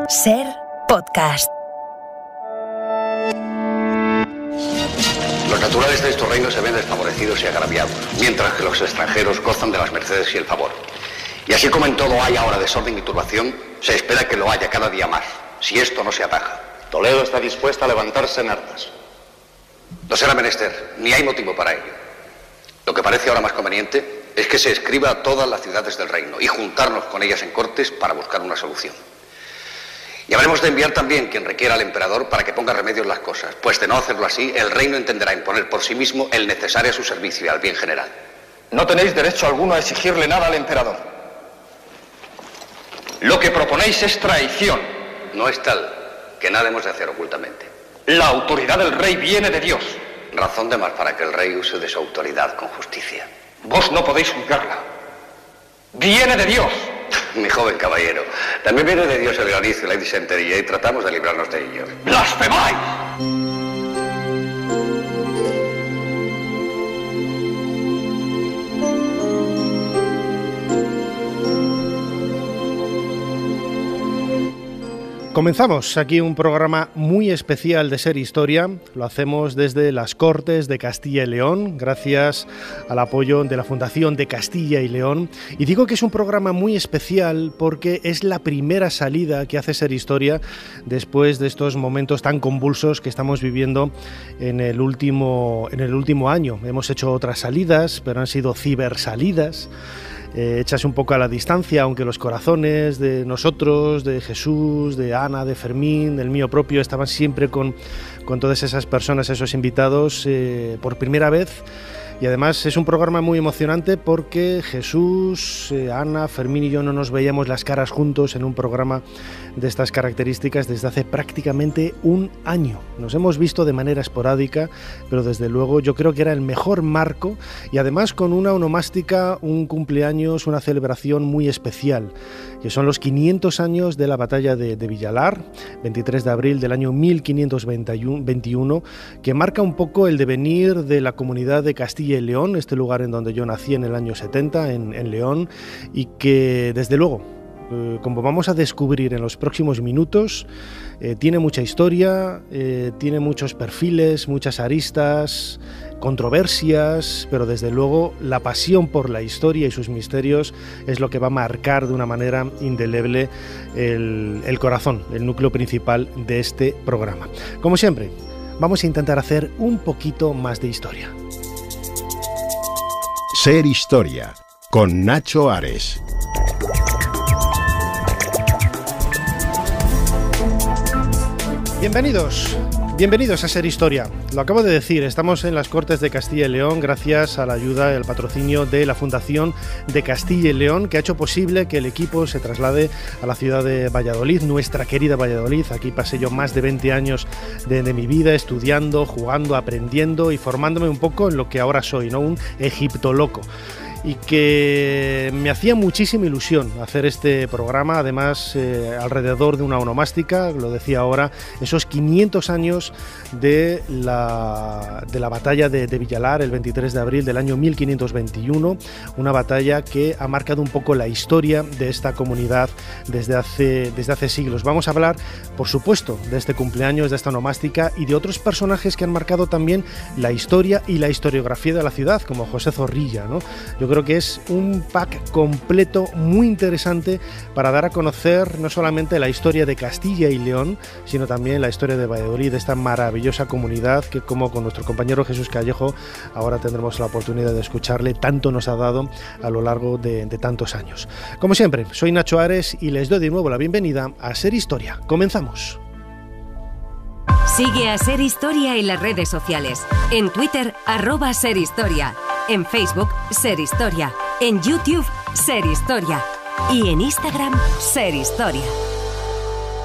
Ser Podcast. Los naturales de estos reinos se ven desfavorecidos y agraviados, mientras que los extranjeros gozan de las mercedes y el favor. Y así como en todo hay ahora desorden y turbación, se espera que lo haya cada día más, si esto no se ataja. Toledo está dispuesta a levantarse en armas. No será menester, ni hay motivo para ello. Lo que parece ahora más conveniente es que se escriba a todas las ciudades del reino y juntarnos con ellas en cortes para buscar una solución. Y habremos de enviar también quien requiera al emperador para que ponga remedio en las cosas, pues de no hacerlo así, el reino entenderá imponer por sí mismo el necesario a su servicio y al bien general. No tenéis derecho alguno a exigirle nada al emperador. Lo que proponéis es traición. No es tal que nada hemos de hacer ocultamente. La autoridad del rey viene de Dios. Razón de más para que el rey use de su autoridad con justicia. Vos no podéis juzgarla. Viene de Dios. Mi joven caballero, también viene de Dios el granizo y la disentería y tratamos de librarnos de ello. ¡Blasfemáis! Comenzamos aquí un programa muy especial de Ser Historia. Lo hacemos desde las Cortes de Castilla y León, gracias al apoyo de la Fundación de Castilla y León. Y digo que es un programa muy especial porque es la primera salida que hace Ser Historia después de estos momentos tan convulsos que estamos viviendo en el último año. Hemos hecho otras salidas, pero han sido cibersalidas. Hechas un poco a la distancia, aunque los corazones de nosotros, de Jesús, de Ana, de Fermín, del mío propio, estaban siempre con todas esas personas, esos invitados, por primera vez. Y además es un programa muy emocionante porque Jesús, Ana, Fermín y yo no nos veíamos las caras juntos en un programa de estas características desde hace prácticamente un año. Nos hemos visto de manera esporádica, pero desde luego yo creo que era el mejor marco y además con una onomástica, un cumpleaños, una celebración muy especial, que son los 500 años de la batalla de Villalar, 23 de abril del año 1521, que marca un poco el devenir de la comunidad de Castilla y León, este lugar en donde yo nací en el año 70, en León, y que desde luego, como vamos a descubrir en los próximos minutos, tiene mucha historia, tiene muchos perfiles, muchas aristas, controversias, pero desde luego la pasión por la historia y sus misterios es lo que va a marcar de una manera indeleble el corazón, el núcleo principal de este programa. Como siempre, vamos a intentar hacer un poquito más de historia. Ser Historia, con Nacho Ares. Bienvenidos a Ser Historia. Lo acabo de decir, estamos en las Cortes de Castilla y León gracias a la ayuda y al patrocinio de la Fundación de Castilla y León, que ha hecho posible que el equipo se traslade a la ciudad de Valladolid, nuestra querida Valladolid. Aquí pasé yo más de 20 años de mi vida estudiando, jugando, aprendiendo y formándome un poco en lo que ahora soy, ¿no? Un egiptoloco. Y que me hacía muchísima ilusión hacer este programa, además alrededor de una onomástica, lo decía ahora, esos 500 años de la batalla de Villalar, el 23 de abril del año 1521, una batalla que ha marcado un poco la historia de esta comunidad desde hace siglos. Vamos a hablar, por supuesto, de este cumpleaños, de esta onomástica y de otros personajes que han marcado también la historia y la historiografía de la ciudad, como José Zorrilla, ¿no? Yo creo que es un pack completo muy interesante para dar a conocer no solamente la historia de Castilla y León, sino también la historia de Valladolid, de esta maravillosa comunidad que, como con nuestro compañero Jesús Callejo, ahora tendremos la oportunidad de escucharle, tanto nos ha dado a lo largo de tantos años. Como siempre, soy Nacho Ares y les doy de nuevo la bienvenida a Ser Historia. Comenzamos. Sigue a Ser Historia en las redes sociales. En Twitter, @SerHistoria. En Facebook, Ser Historia. En YouTube, Ser Historia. Y en Instagram, Ser Historia.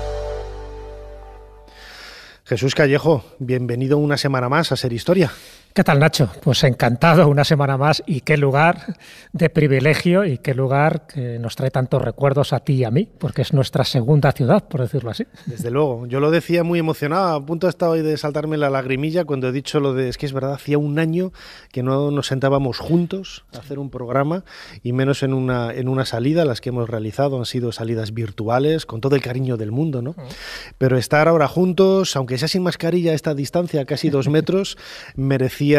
Jesús Callejo, bienvenido una semana más a Ser Historia. ¿Qué tal, Nacho? Pues encantado una semana más, y qué lugar de privilegio y qué lugar que nos trae tantos recuerdos a ti y a mí, porque es nuestra segunda ciudad, por decirlo así. Desde luego, yo lo decía muy emocionado, a punto estaba hoy de saltarme la lagrimilla cuando he dicho lo de, es que es verdad, hacía un año que no nos sentábamos juntos a hacer un programa, y menos en una salida. Las que hemos realizado han sido salidas virtuales, con todo el cariño del mundo, ¿no? Pero estar ahora juntos, aunque sea sin mascarilla, a esta distancia, casi 2 metros, merecía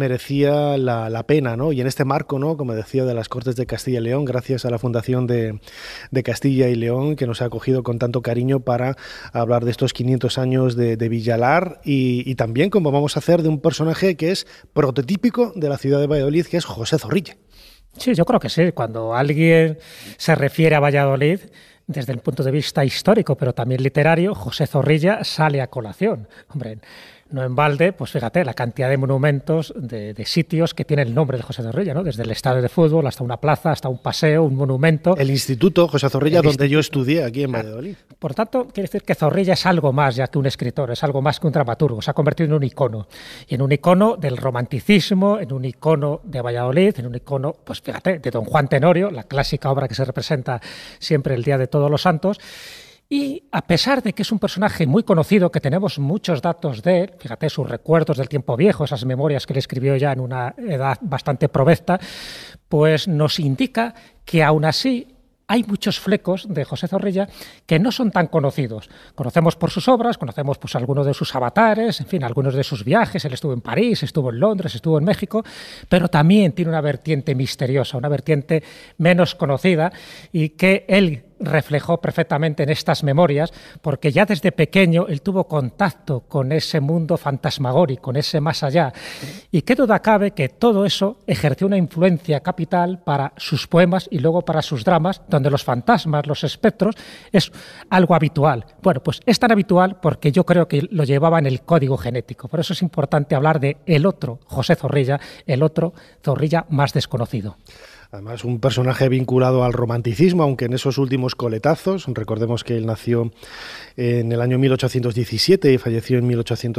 la pena, ¿no? Y en este marco, ¿no?, como decía, de las Cortes de Castilla y León, gracias a la Fundación de Castilla y León, que nos ha acogido con tanto cariño para hablar de estos 500 años de Villalar, y también, como vamos a hacer, de un personaje que es prototípico de la ciudad de Valladolid, que es José Zorrilla. Sí, yo creo que sí. Cuando alguien se refiere a Valladolid, desde el punto de vista histórico, pero también literario, José Zorrilla sale a colación. Hombre, no en balde, pues fíjate, la cantidad de monumentos, de sitios que tiene el nombre de José Zorrilla, ¿no? Desde el estadio de fútbol hasta una plaza, hasta un paseo, un monumento. El Instituto José Zorrilla, donde yo estudié aquí en Valladolid. Por tanto, quiere decir que Zorrilla es algo más ya que un escritor, es algo más que un dramaturgo, se ha convertido en un icono. Y en un icono del romanticismo, en un icono de Valladolid, en un icono, pues fíjate, de Don Juan Tenorio, la clásica obra que se representa siempre el Día de Todos los Santos. Y a pesar de que es un personaje muy conocido, que tenemos muchos datos de él, fíjate, sus recuerdos del tiempo viejo, esas memorias que él escribió ya en una edad bastante provecta, pues nos indica que aún así hay muchos flecos de José Zorrilla que no son tan conocidos. Conocemos por sus obras, conocemos pues algunos de sus avatares, en fin, algunos de sus viajes. Él estuvo en París, estuvo en Londres, estuvo en México, pero también tiene una vertiente misteriosa, una vertiente menos conocida, y que él reflejó perfectamente en estas memorias, porque ya desde pequeño él tuvo contacto con ese mundo fantasmagórico, con ese más allá, y qué duda cabe que todo eso ejerció una influencia capital para sus poemas y luego para sus dramas, donde los fantasmas, los espectros, es algo habitual. Bueno, pues es tan habitual porque yo creo que lo llevaba en el código genético. Por eso es importante hablar de el otro José Zorrilla, el otro Zorrilla más desconocido. Además, un personaje vinculado al romanticismo, aunque en esos últimos coletazos. Recordemos que él nació en el año 1817 y falleció en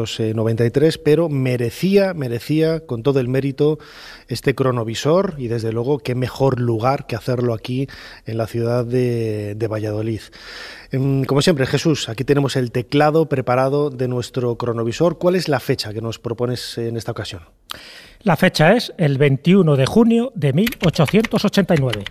1893, pero merecía con todo el mérito este cronovisor, y desde luego qué mejor lugar que hacerlo aquí en la ciudad de Valladolid. Como siempre, Jesús, aquí tenemos el teclado preparado de nuestro cronovisor. ¿Cuál es la fecha que nos propones en esta ocasión? La fecha es el 21 de junio de 1889.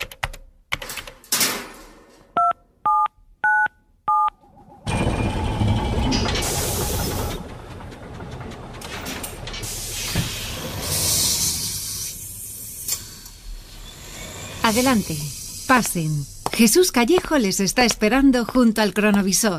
Adelante, pasen. Jesús Callejo les está esperando junto al cronovisor.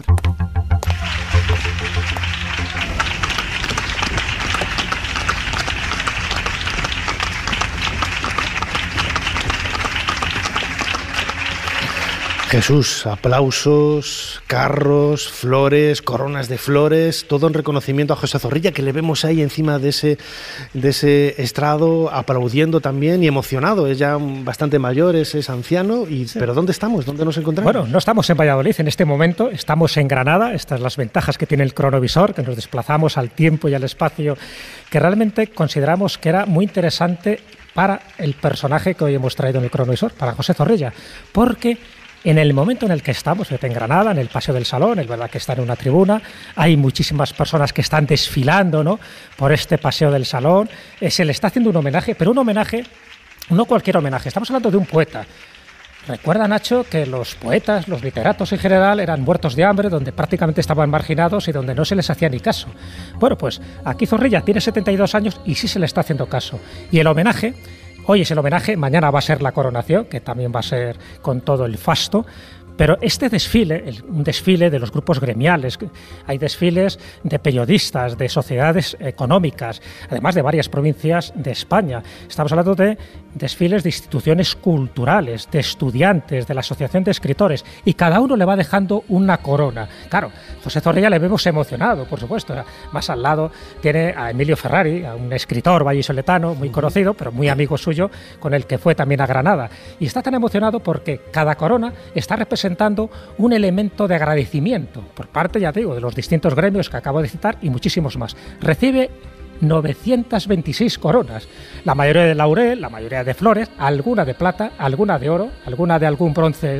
Jesús, aplausos, carros, flores, coronas de flores, todo en reconocimiento a José Zorrilla, que le vemos ahí encima de ese estrado, aplaudiendo también y emocionado. Es ya bastante mayor, es anciano, sí. Pero ¿dónde estamos? ¿Dónde nos encontramos? Bueno, no estamos en Valladolid en este momento, estamos en Granada. Estas son las ventajas que tiene el cronovisor, que nos desplazamos al tiempo y al espacio, que realmente consideramos que era muy interesante para el personaje que hoy hemos traído en el cronovisor, para José Zorrilla, porque en el momento en el que estamos, en Granada, en el Paseo del Salón, es verdad que está en una tribuna, hay muchísimas personas que están desfilando, ¿no?, por este Paseo del Salón. Se le está haciendo un homenaje, pero un homenaje, no cualquier homenaje, estamos hablando de un poeta. Recuerda, Nacho, que los poetas, los literatos en general, eran muertos de hambre, donde prácticamente estaban marginados y donde no se les hacía ni caso. Bueno, pues aquí Zorrilla tiene 72 años y sí se le está haciendo caso. Y el homenaje, hoy es el homenaje, mañana va a ser la coronación, que también va a ser con todo el fasto. Pero este desfile, un desfile de los grupos gremiales, hay desfiles de periodistas, de sociedades económicas, además de varias provincias de España. Estamos hablando de desfiles de instituciones culturales, de estudiantes, de la Asociación de Escritores, y cada uno le va dejando una corona. Claro, José Zorrilla le vemos emocionado, por supuesto. Más al lado tiene a Emilio Ferrari, a un escritor vallisoletano muy conocido, pero muy amigo suyo, con el que fue también a Granada. Y está tan emocionado porque cada corona está representando un elemento de agradecimiento por parte, ya te digo, de los distintos gremios que acabo de citar y muchísimos más. Recibe 926 coronas, la mayoría de laurel, la mayoría de flores, alguna de plata, alguna de oro, alguna de algún bronce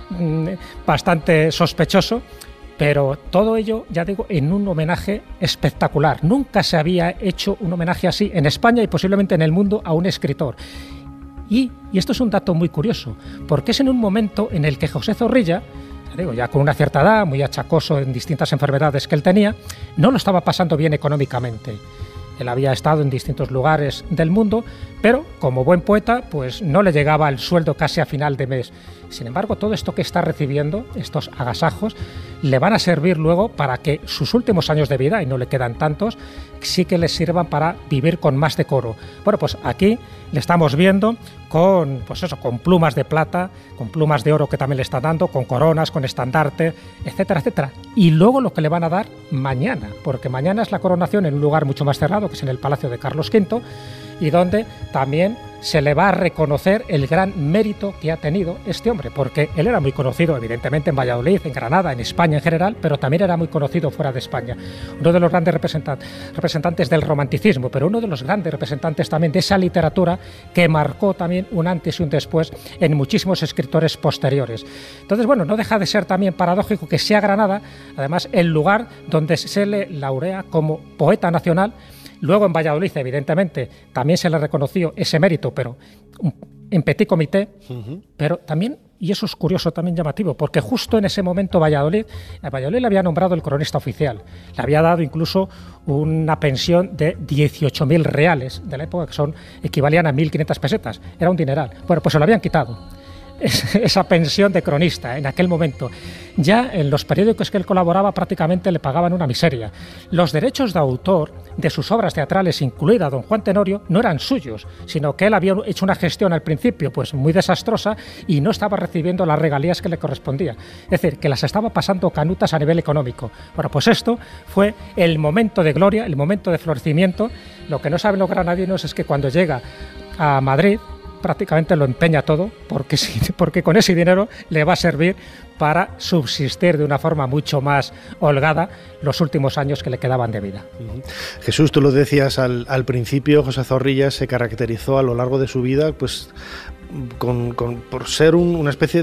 bastante sospechoso, pero todo ello, ya digo, en un homenaje espectacular. Nunca se había hecho un homenaje así en España y posiblemente en el mundo a un escritor. Y esto es un dato muy curioso, porque es en un momento en el que José Zorrilla, ya con una cierta edad, muy achacoso en distintas enfermedades que él tenía, no lo estaba pasando bien económicamente. Él había estado en distintos lugares del mundo, pero como buen poeta, pues no le llegaba el sueldo casi a final de mes. Sin embargo, todo esto que está recibiendo, estos agasajos, le van a servir luego para que sus últimos años de vida, y no le quedan tantos, sí que les sirvan para vivir con más decoro. Bueno, pues aquí le estamos viendo con, pues eso, con plumas de plata, con plumas de oro que también le están dando, con coronas, con estandarte, etcétera, etcétera. Y luego lo que le van a dar mañana, porque mañana es la coronación en un lugar mucho más cerrado, que es en el Palacio de Carlos V, y donde también se le va a reconocer el gran mérito que ha tenido este hombre, porque él era muy conocido, evidentemente, en Valladolid, en Granada, en España en general, pero también era muy conocido fuera de España. Uno de los grandes representantes del romanticismo, pero uno de los grandes representantes también de esa literatura que marcó también un antes y un después en muchísimos escritores posteriores. Entonces, bueno, no deja de ser también paradójico que sea Granada, además, el lugar donde se le laurea como poeta nacional. Luego en Valladolid, evidentemente, también se le reconoció ese mérito, pero en petit comité, pero también, y eso es curioso, también llamativo, porque justo en ese momento a Valladolid le había nombrado el cronista oficial, le había dado incluso una pensión de 18.000 reales de la época, que equivalían a 1.500 pesetas, era un dineral. Bueno, pues se lo habían quitado. Esa pensión de cronista en aquel momento. Ya en los periódicos que él colaboraba prácticamente le pagaban una miseria. Los derechos de autor de sus obras teatrales, incluida Don Juan Tenorio, no eran suyos, sino que él había hecho una gestión al principio pues muy desastrosa y no estaba recibiendo las regalías que le correspondían. Es decir, que las estaba pasando canutas a nivel económico. Bueno, pues esto fue el momento de gloria, el momento de florecimiento. Lo que no saben los granadinos es que cuando llega a Madrid, prácticamente lo empeña todo, porque con ese dinero le va a servir para subsistir de una forma mucho más holgada los últimos años que le quedaban de vida. Jesús, tú lo decías al principio, José Zorrilla se caracterizó a lo largo de su vida pues por ser una especie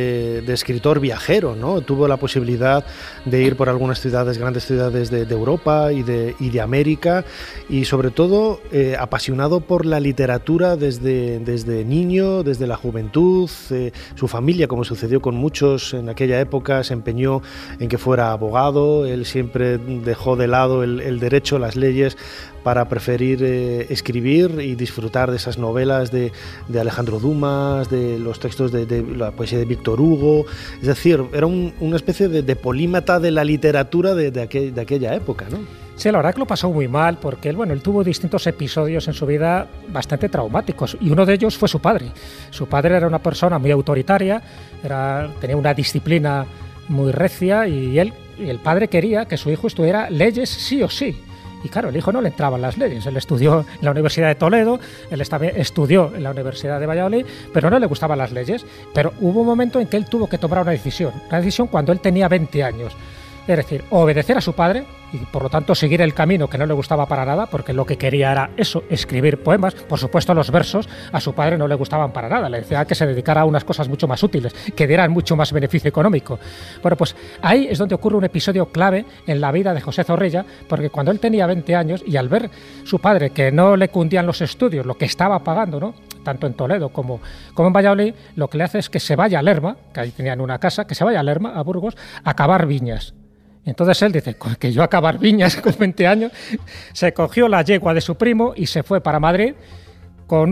de escritor viajero, ¿no? Tuvo la posibilidad de ir por algunas ciudades, grandes ciudades de Europa y de América, y sobre todo apasionado por la literatura desde niño, desde la juventud. Su familia, como sucedió con muchos en aquella época, se empeñó en que fuera abogado. Él siempre dejó de lado el derecho, las leyes, para preferir escribir y disfrutar de esas novelas de Alejandro Dumas, de los textos de la poesía de Víctor Hugo. Es decir, era una especie de polímata de la literatura de aquella época, ¿no? Sí, la verdad que lo pasó muy mal, porque él tuvo distintos episodios en su vida bastante traumáticos, y uno de ellos fue su padre. Su padre era una persona muy autoritaria, tenía una disciplina muy recia, y el padre quería que su hijo estudiara leyes sí o sí. Y claro, el hijo no le entraban las leyes. Él estudió en la Universidad de Toledo, él también estudió en la Universidad de Valladolid, pero no le gustaban las leyes. Pero hubo un momento en que él tuvo que tomar una decisión cuando él tenía 20 años. Es decir, obedecer a su padre y por lo tanto seguir el camino que no le gustaba para nada, porque lo que quería era eso, escribir poemas. Por supuesto, los versos a su padre no le gustaban para nada, le decía que se dedicara a unas cosas mucho más útiles, que dieran mucho más beneficio económico. Bueno, pues ahí es donde ocurre un episodio clave en la vida de José Zorrilla, porque cuando él tenía 20 años y al ver su padre que no le cundían los estudios, lo que estaba pagando, ¿no?, tanto en Toledo como en Valladolid, lo que le hace es que se vaya a Lerma, que ahí tenían una casa, que se vaya a Lerma, a Burgos, a cavar viñas. Entonces él dice que yo a cavar viñas con 20 años, se cogió la yegua de su primo y se fue para Madrid con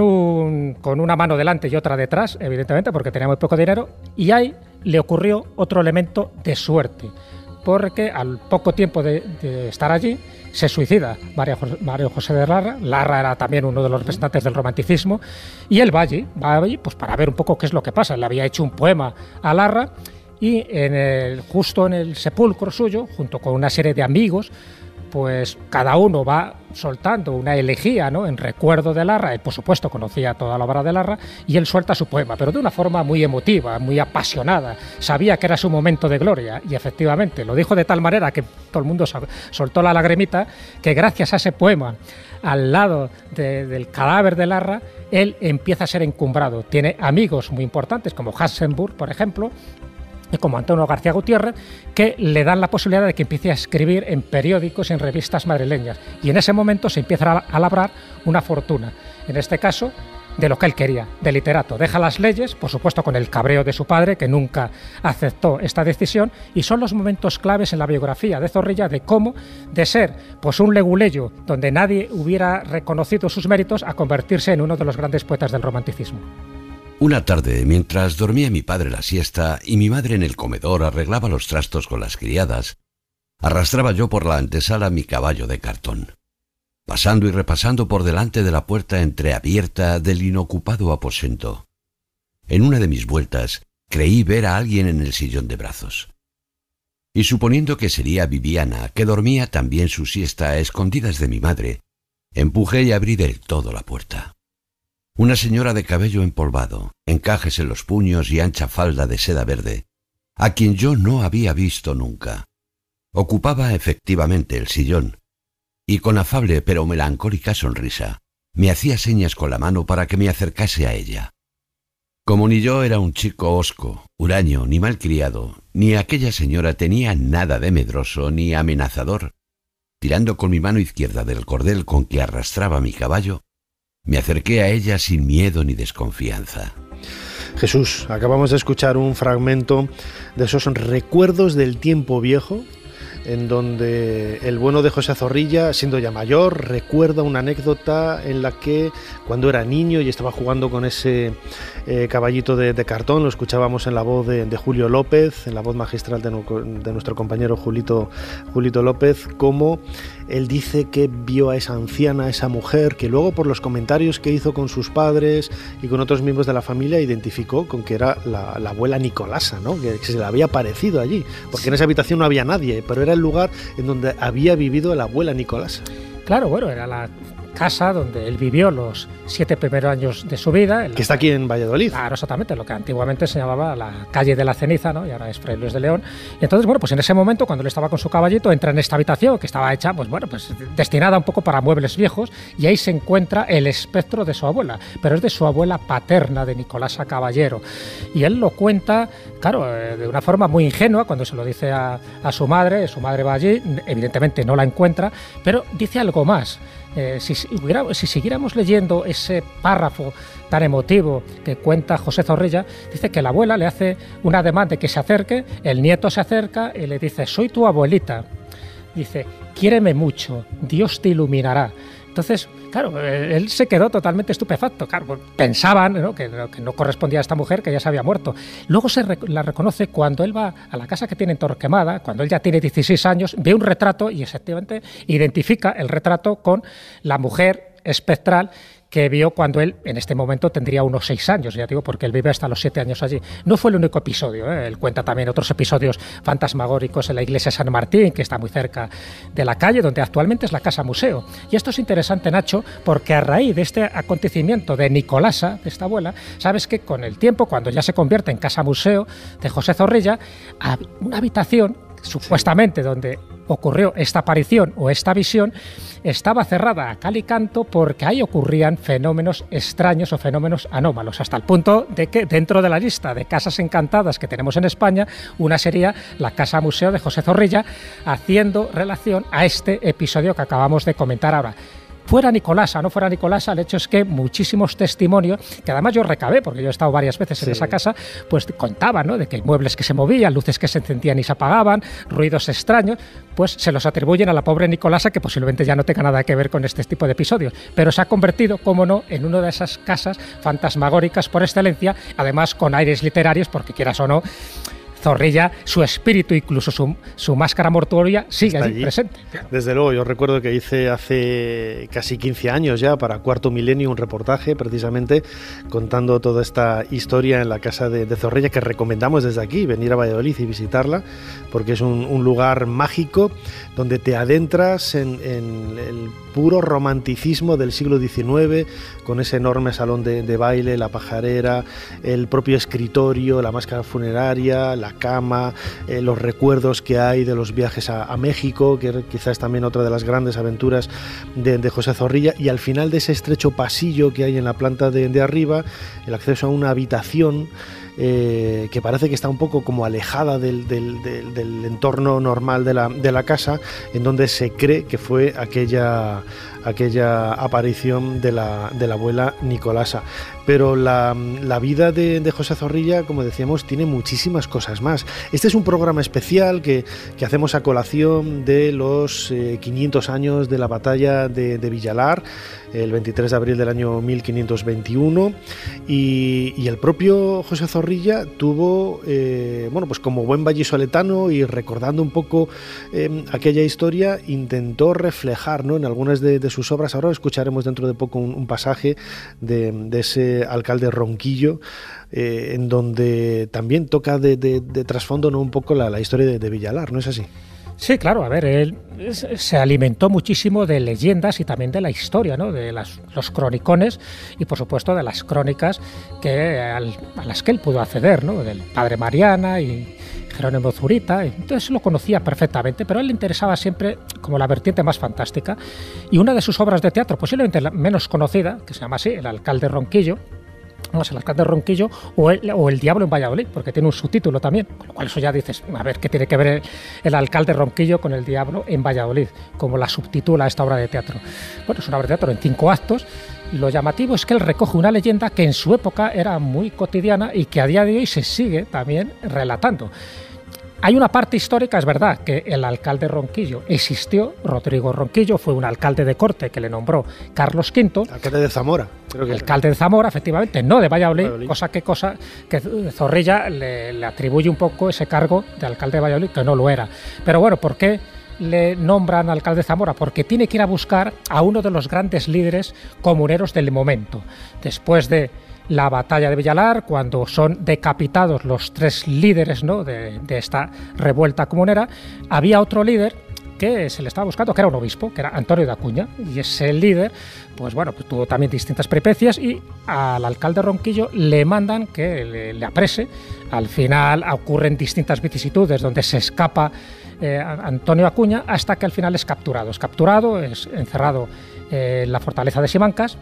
una mano delante y otra detrás, evidentemente, porque tenía muy poco dinero, y ahí le ocurrió otro elemento de suerte, porque al poco tiempo de estar allí se suicida Mario José de Larra. Larra era también uno de los representantes del romanticismo, y él va allí pues para ver un poco qué es lo que pasa. Le había hecho un poema a Larra, y justo en el sepulcro suyo, junto con una serie de amigos, pues cada uno va soltando una elegía, ¿no?, en recuerdo de Larra. Él, por supuesto, conocía toda la obra de Larra y él suelta su poema, pero de una forma muy emotiva, muy apasionada. Sabía que era su momento de gloria y efectivamente lo dijo de tal manera que todo el mundo soltó la lagrimita, que gracias a ese poema, al lado del cadáver de Larra, él empieza a ser encumbrado. Tiene amigos muy importantes como Hassenburg, por ejemplo, y como Antonio García Gutiérrez, que le dan la posibilidad de que empiece a escribir en periódicos y en revistas madrileñas. Y en ese momento se empieza a labrar una fortuna, en este caso de lo que él quería, de literato. Deja las leyes, por supuesto con el cabreo de su padre, que nunca aceptó esta decisión, y son los momentos claves en la biografía de Zorrilla de cómo, de ser pues un leguleyo donde nadie hubiera reconocido sus méritos, a convertirse en uno de los grandes poetas del romanticismo. Una tarde, mientras dormía mi padre la siesta y mi madre en el comedor arreglaba los trastos con las criadas, arrastraba yo por la antesala mi caballo de cartón, pasando y repasando por delante de la puerta entreabierta del inocupado aposento. En una de mis vueltas creí ver a alguien en el sillón de brazos. Y suponiendo que sería Viviana, que dormía también su siesta a escondidas de mi madre, empujé y abrí del todo la puerta. Una señora de cabello empolvado, encajes en los puños y ancha falda de seda verde, a quien yo no había visto nunca. Ocupaba efectivamente el sillón, y con afable pero melancólica sonrisa, me hacía señas con la mano para que me acercase a ella. Como ni yo era un chico hosco, huraño, ni malcriado, ni aquella señora tenía nada de medroso ni amenazador, tirando con mi mano izquierda del cordel con que arrastraba mi caballo, me acerqué a ella sin miedo ni desconfianza. Jesús, acabamos de escuchar un fragmento de esos recuerdos del tiempo viejo, en donde el bueno de José Zorrilla, siendo ya mayor, recuerda una anécdota en la que cuando era niño y estaba jugando con ese caballito de cartón, lo escuchábamos en la voz de Julio López, en la voz magistral de nuestro compañero Julito López, como él dice que vio a esa anciana, a esa mujer, que luego por los comentarios que hizo con sus padres y con otros miembros de la familia identificó con que era la abuela Nicolasa, ¿no?, que se le había aparecido allí, porque en esa habitación no había nadie, pero era el lugar en donde había vivido la abuela Nicolasa. Claro, bueno, era la casa donde él vivió los 7 primeros años de su vida. Que está aquí en Valladolid. Claro, exactamente, lo que antiguamente se llamaba la calle de la Ceniza, ¿no?, y ahora es Fray Luis de León. Y entonces, bueno, pues en ese momento, cuando él estaba con su caballito, entra en esta habitación que estaba hecha, pues bueno, pues destinada un poco para muebles viejos, y ahí se encuentra el espectro de su abuela, pero es de su abuela paterna, de Nicolasa Caballero. Y él lo cuenta, claro, de una forma muy ingenua, cuando se lo dice a su madre va allí, evidentemente no la encuentra, pero dice algo más. Si siguiéramos leyendo ese párrafo tan emotivo que cuenta José Zorrilla, dice que la abuela le hace un ademán de que se acerque, el nieto se acerca y le dice: soy tu abuelita. Dice: quiéreme mucho, Dios te iluminará. Entonces, claro, él se quedó totalmente estupefacto. Claro, pensaban, ¿no?, que no correspondía a esta mujer, que ya se había muerto. Luego la reconoce cuando él va a la casa que tiene en Torquemada, cuando él ya tiene 16 años, ve un retrato y efectivamente identifica el retrato con la mujer espectral que vio cuando él, en este momento, tendría unos 6 años, ya digo, porque él vive hasta los 7 años allí. No fue el único episodio, él cuenta también otros episodios fantasmagóricos en la iglesia de San Martín, que está muy cerca de la calle, donde actualmente es la casa museo. Y esto es interesante, Nacho, porque a raíz de este acontecimiento de Nicolasa, de esta abuela, sabes que con el tiempo, cuando ya se convierte en casa museo de José Zorrilla, una habitación, supuestamente donde ocurrió esta aparición o esta visión, estaba cerrada a cal y canto porque ahí ocurrían fenómenos extraños o fenómenos anómalos, hasta el punto de que dentro de la lista de casas encantadas que tenemos en España, una sería la Casa Museo de José Zorrilla, haciendo relación a este episodio que acabamos de comentar ahora. Fuera Nicolasa, no fuera Nicolasa, el hecho es que muchísimos testimonios, que además yo recabé, porque yo he estado varias veces en esa casa, pues contaban, ¿no?, de que hay muebles que se movían, luces que se encendían y se apagaban, ruidos extraños, pues se los atribuyen a la pobre Nicolasa, que posiblemente ya no tenga nada que ver con este tipo de episodios, pero se ha convertido, como no, en una de esas casas fantasmagóricas por excelencia, además con aires literarios, porque quieras o no, Zorrilla, su espíritu, incluso su máscara mortuoria, sigue allí presente. Desde luego, yo recuerdo que hice hace casi 15 años ya para Cuarto Milenio un reportaje precisamente contando toda esta historia en la casa de Zorrilla, que recomendamos desde aquí venir a Valladolid y visitarla, porque es un lugar mágico donde te adentras en el puro romanticismo del siglo XIX, con ese enorme salón de baile, la pajarera, el propio escritorio, la máscara funeraria, la cama, los recuerdos que hay de los viajes a México, que quizás es también otra de las grandes aventuras de José Zorrilla, y al final de ese estrecho pasillo que hay en la planta de arriba, el acceso a una habitación que parece que está un poco como alejada del entorno normal de la casa, en donde se cree que fue aquella aparición de la abuela Nicolasa. Pero la vida de José Zorrilla, como decíamos, tiene muchísimas cosas más. Este es un programa especial que hacemos a colación de los 500 años de la batalla de Villalar, el 23 de abril del año 1521, y el propio José Zorrilla tuvo, pues como buen vallisoletano y recordando un poco aquella historia, intentó reflejar, ¿no?, en algunas de sus obras. Ahora escucharemos dentro de poco un pasaje de ese alcalde Ronquillo, en donde también toca de trasfondo, ¿no?, un poco la historia de Villalar, ¿no es así? Sí, claro, a ver, él se alimentó muchísimo de leyendas y también de la historia, ¿no?, de los cronicones y por supuesto de las crónicas a las que él pudo acceder, ¿no?, del padre Mariana y Jerónimo Zurita. Entonces lo conocía perfectamente, pero a él le interesaba siempre como la vertiente más fantástica, y una de sus obras de teatro, posiblemente la menos conocida, que se llama así, El alcalde Ronquillo, el alcalde Ronquillo o el Diablo en Valladolid, porque tiene un subtítulo también, con lo cual eso ya dices, a ver, ¿qué tiene que ver el alcalde Ronquillo con el Diablo en Valladolid? Como la subtitula esta obra de teatro. Bueno, es una obra de teatro en 5 actos. Lo llamativo es que él recoge una leyenda que en su época era muy cotidiana y que a día de hoy se sigue también relatando. Hay una parte histórica, es verdad, que el alcalde Ronquillo existió. Rodrigo Ronquillo fue un alcalde de corte que le nombró Carlos V. Alcalde de Zamora. Alcalde de Zamora, efectivamente, no de Valladolid, cosa que Zorrilla le atribuye un poco ese cargo de alcalde de Valladolid, que no lo era. Pero bueno, ¿por qué le nombran alcalde de Zamora? Porque tiene que ir a buscar a uno de los grandes líderes comuneros del momento. Después de la batalla de Villalar, cuando son decapitados los 3 líderes, ¿no?, de esta revuelta comunera, había otro líder que se le estaba buscando, que era un obispo, que era Antonio de Acuña, y ese líder, pues tuvo también distintas peripecias, y al alcalde Ronquillo le mandan que le aprese. Al final ocurren distintas vicisitudes donde se escapa Antonio Acuña, hasta que al final es capturado. Es encerrado en la fortaleza de Simancas,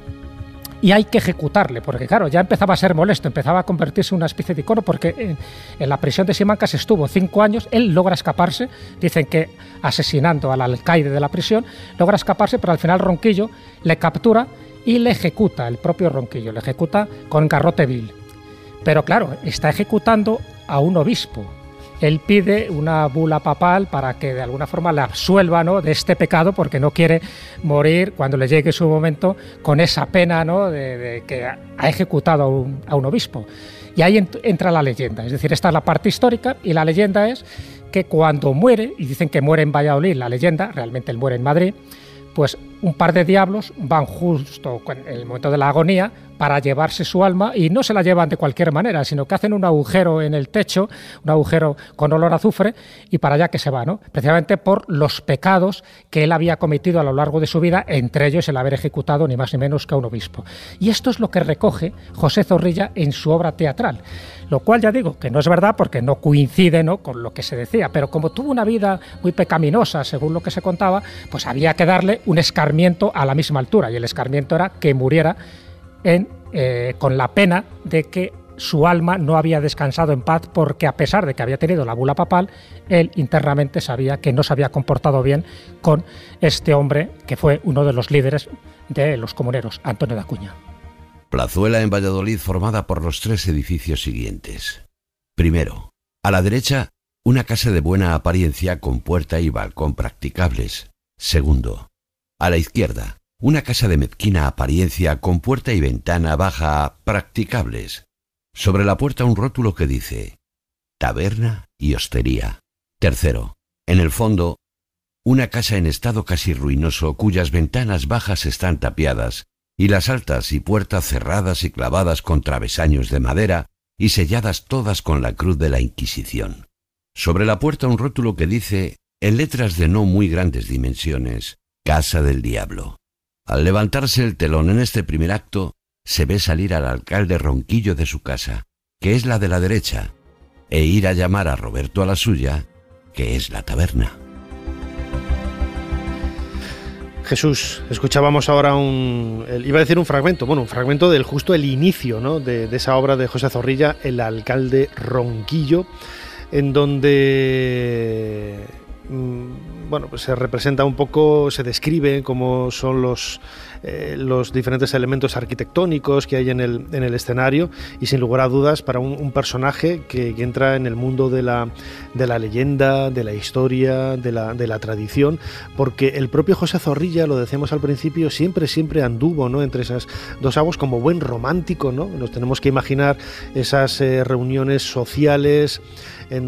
y hay que ejecutarle, porque claro, ya empezaba a ser molesto, empezaba a convertirse en una especie de icono, porque en la prisión de Simancas estuvo 5 años, él logra escaparse, dicen que asesinando al alcaide de la prisión, logra escaparse, pero al final Ronquillo le captura y le ejecuta, el propio Ronquillo, le ejecuta con garrote vil. Pero claro, está ejecutando a un obispo. Él pide una bula papal para que de alguna forma le absuelva, ¿no?, de este pecado, porque no quiere morir cuando le llegue su momento con esa pena, ¿no?, de que ha ejecutado a un obispo. Y ahí entra la leyenda, es decir, esta es la parte histórica, y la leyenda es que cuando muere, y dicen que muere en Valladolid, la leyenda, realmente él muere en Madrid, pues un par de diablos van justo en el momento de la agonía para llevarse su alma, y no se la llevan de cualquier manera, sino que hacen un agujero en el techo, un agujero con olor a azufre, y para allá que se va, ¿no?, precisamente por los pecados que él había cometido a lo largo de su vida, entre ellos el haber ejecutado ni más ni menos que a un obispo. Y esto es lo que recoge José Zorrilla en su obra teatral, lo cual ya digo que no es verdad porque no coincide, ¿no?, con lo que se decía, pero como tuvo una vida muy pecaminosa, según lo que se contaba, pues había que darle un escarmiento a la misma altura, y el escarmiento era que muriera con la pena de que su alma no había descansado en paz, porque a pesar de que había tenido la bula papal, él internamente sabía que no se había comportado bien con este hombre que fue uno de los líderes de los comuneros, Antonio de Acuña. Plazuela en Valladolid formada por los 3 edificios siguientes. Primero, a la derecha, una casa de buena apariencia con puerta y balcón practicables. Segundo, a la izquierda, una casa de mezquina apariencia con puerta y ventana baja practicables. Sobre la puerta un rótulo que dice: taberna y hostería. Tercero, en el fondo, una casa en estado casi ruinoso cuyas ventanas bajas están tapiadas y las altas y puertas cerradas y clavadas con travesaños de madera y selladas todas con la cruz de la Inquisición. Sobre la puerta un rótulo que dice, en letras de no muy grandes dimensiones, Casa del Diablo. Al levantarse el telón en este primer acto, se ve salir al alcalde Ronquillo de su casa, que es la de la derecha, e ir a llamar a Roberto a la suya, que es la taberna. Jesús, escuchábamos ahora iba a decir un fragmento, un fragmento del justo el inicio, ¿no?, de esa obra de José Zorrilla, El alcalde Ronquillo, en donde pues se representa un poco, se describe cómo son los diferentes elementos arquitectónicos que hay en el escenario, y sin lugar a dudas para un personaje que entra en el mundo de la leyenda, de la historia, de la tradición, porque el propio José Zorrilla, lo decíamos al principio, siempre anduvo, ¿no?, entre esas dos aguas como buen romántico, ¿no? Nos tenemos que imaginar esas reuniones sociales en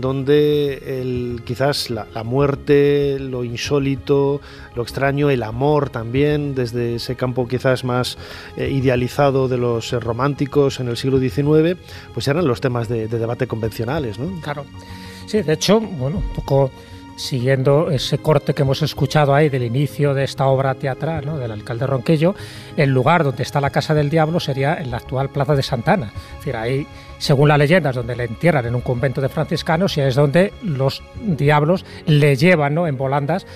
donde quizás la muerte, lo insólito, lo extraño, el amor también, desde ese campo quizás más idealizado de los románticos en el siglo XIX, pues eran los temas de debate convencionales, ¿no? Claro. Sí, de hecho, un poco siguiendo ese corte que hemos escuchado ahí del inicio de esta obra teatral, ¿no?, del alcalde Ronquillo, el lugar donde está la Casa del Diablo sería en la actual Plaza de Santa Ana. Es decir, ahí, según la leyenda, es donde le entierran en un convento de franciscanos y es donde los diablos le llevan, ¿no?, en volandas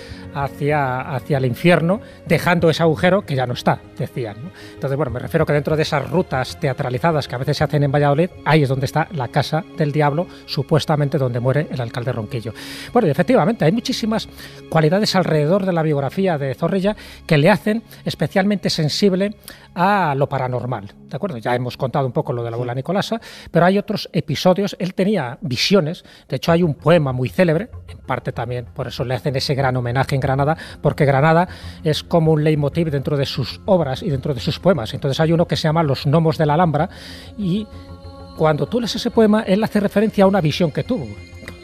hacia el infierno, dejando ese agujero que ya no está, decían, ¿no? Entonces, me refiero que dentro de esas rutas teatralizadas que a veces se hacen en Valladolid, ahí es donde está la Casa del Diablo, supuestamente donde muere el alcalde Ronquillo. Y efectivamente, hay muchísimas cualidades alrededor de la biografía de Zorrilla que le hacen especialmente sensible a lo paranormal, ¿de acuerdo? Ya hemos contado un poco lo de la abuela Nicolasa, pero hay otros episodios. Él tenía visiones, de hecho hay un poema muy célebre, en parte también por eso le hacen ese gran homenaje en Granada, porque Granada es como un leitmotiv dentro de sus obras y dentro de sus poemas. Entonces hay uno que se llama Los gnomos de la Alhambra, y cuando tú lees ese poema, él hace referencia a una visión que tuvo.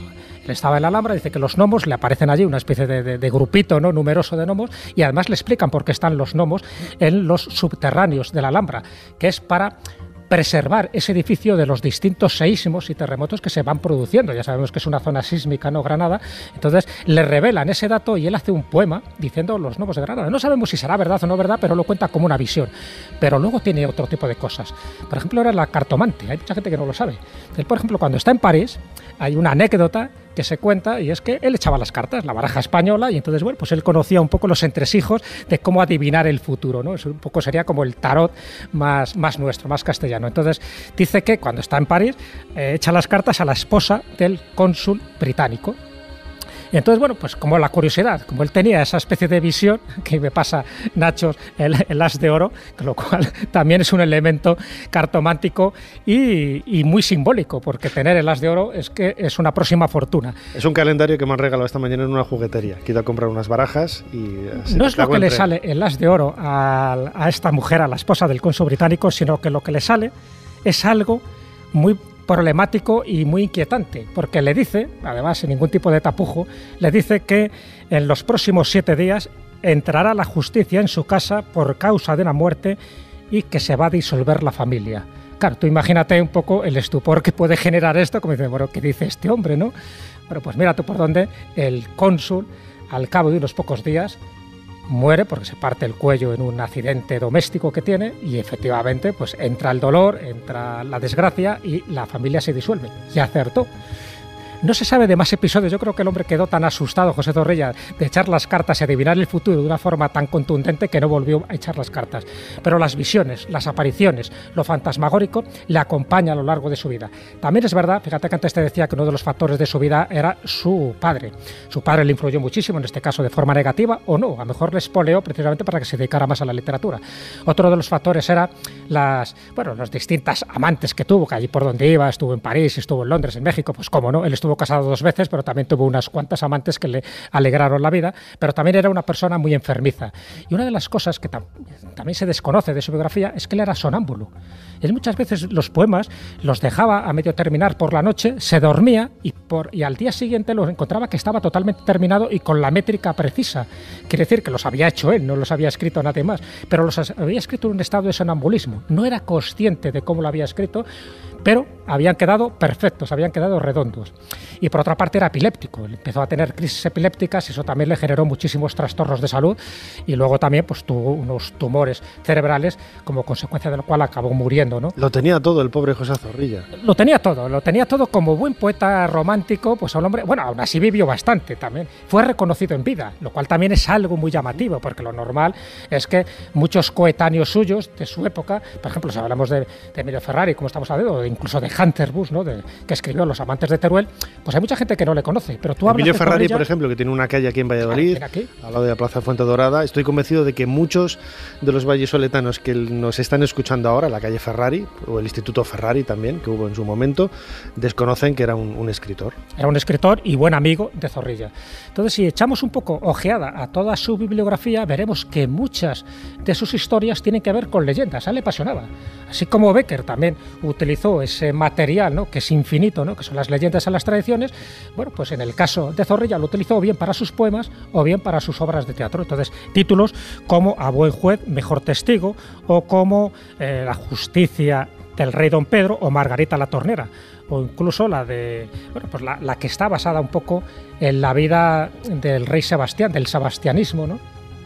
Él estaba en la Alhambra, dice que los gnomos le aparecen allí, una especie de grupito, ¿no?, numeroso de gnomos, y además le explican por qué están los gnomos en los subterráneos de la Alhambra, que es para preservar ese edificio de los distintos seísmos y terremotos que se van produciendo. Ya sabemos que es una zona sísmica, ¿no?, Granada. Entonces le revelan ese dato y él hace un poema diciendo los gnomos de Granada. No sabemos si será verdad o no verdad, pero lo cuenta como una visión. Pero luego tiene otro tipo de cosas. Por ejemplo, era la cartomante. Hay mucha gente que no lo sabe. Él, por ejemplo, cuando está en París, hay una anécdota que se cuenta, y es que él echaba las cartas, la baraja española, y entonces, pues él conocía un poco los entresijos de cómo adivinar el futuro, ¿no? Eso un poco sería como el tarot más nuestro, más castellano. Entonces, dice que cuando está en París, echa las cartas a la esposa del cónsul británico. Y entonces, pues como la curiosidad, como él tenía esa especie de visión, que me pasa, Nacho, el as de oro, lo cual también es un elemento cartomántico y muy simbólico, porque tener el as de oro es que es una próxima fortuna. Es un calendario que me han regalado esta mañana en una juguetería. Quiero comprar unas barajas y... No es lo que le sale el as de oro a esta mujer, a la esposa del cónsul británico, sino que lo que le sale es algo muy problemático y muy inquietante, porque le dice, además sin ningún tipo de tapujo, le dice que en los próximos 7 días entrará la justicia en su casa por causa de una muerte y que se va a disolver la familia. Claro, tú imagínate un poco el estupor que puede generar esto, como dice, ¿qué dice este hombre, no? Pues mira tú por dónde el cónsul, al cabo de unos pocos días, muere porque se parte el cuello en un accidente doméstico que tiene, y efectivamente pues entra el dolor, entra la desgracia y la familia se disuelve. Y acertó. No se sabe de más episodios. Yo creo que el hombre quedó tan asustado, José Zorrilla, de echar las cartas y adivinar el futuro de una forma tan contundente que no volvió a echar las cartas. Pero las visiones, las apariciones, lo fantasmagórico le acompaña a lo largo de su vida. También es verdad, fíjate que antes te decía que uno de los factores de su vida era su padre. Su padre le influyó muchísimo, en este caso de forma negativa o no, a lo mejor le espoleó precisamente para que se dedicara más a la literatura. Otro de los factores era las distintas amantes que tuvo, que allí por donde iba, estuvo en París, estuvo en Londres, en México, pues cómo no, él estuvo estuvo casado 2 veces, pero también tuvo unas cuantas amantes que le alegraron la vida, pero también era una persona muy enfermiza. Y una de las cosas que también se desconoce de su biografía es que él era sonámbulo. Él muchas veces los poemas los dejaba a medio terminar por la noche, se dormía y al día siguiente los encontraba que estaba totalmente terminado y con la métrica precisa. Quiere decir que los había hecho él, no los había escrito nadie más, pero los había escrito en un estado de sonambulismo. No era consciente de cómo lo había escrito, pero habían quedado perfectos, habían quedado redondos. Y por otra parte era epiléptico, él empezó a tener crisis epilépticas, eso también le generó muchísimos trastornos de salud y luego también pues tuvo unos tumores cerebrales como consecuencia de lo cual acabó muriendo, ¿no? Lo tenía todo el pobre José Zorrilla. Lo tenía todo como buen poeta romántico, pues a un hombre, bueno, aún así vivió bastante también, fue reconocido en vida, lo cual también es algo muy llamativo, porque lo normal es que muchos coetáneos suyos de su época, por ejemplo, si hablamos de Emilio Ferrari, como estamos hablando, incluso de Hunter Bush, ¿no? Que escribió Los amantes de Teruel, pues hay mucha gente que no le conoce. Pero tú Emilio Ferrari, por ejemplo, que tiene una calle aquí en Valladolid, al lado de la Plaza Fuente Dorada, estoy convencido de que muchos de los vallisoletanos que nos están escuchando ahora, la calle Ferrari, o el Instituto Ferrari también, que hubo en su momento, desconocen que era un escritor. Era un escritor y buen amigo de Zorrilla. Entonces, si echamos un poco ojeada a toda su bibliografía, veremos que muchas de sus historias tienen que ver con leyendas. A él le apasionaba. Así como Bécquer también utilizó ese material, ¿no? Que es infinito, ¿no? Que son las leyendas y las tradiciones, bueno, pues en el caso de Zorrilla lo utilizó bien para sus poemas o bien para sus obras de teatro. Entonces, títulos como A buen juez, mejor testigo, o como La justicia del rey Don Pedro, o Margarita la tornera, o incluso la de, bueno, pues la que está basada un poco en la vida del rey Sebastián, del sebastianismo, ¿no?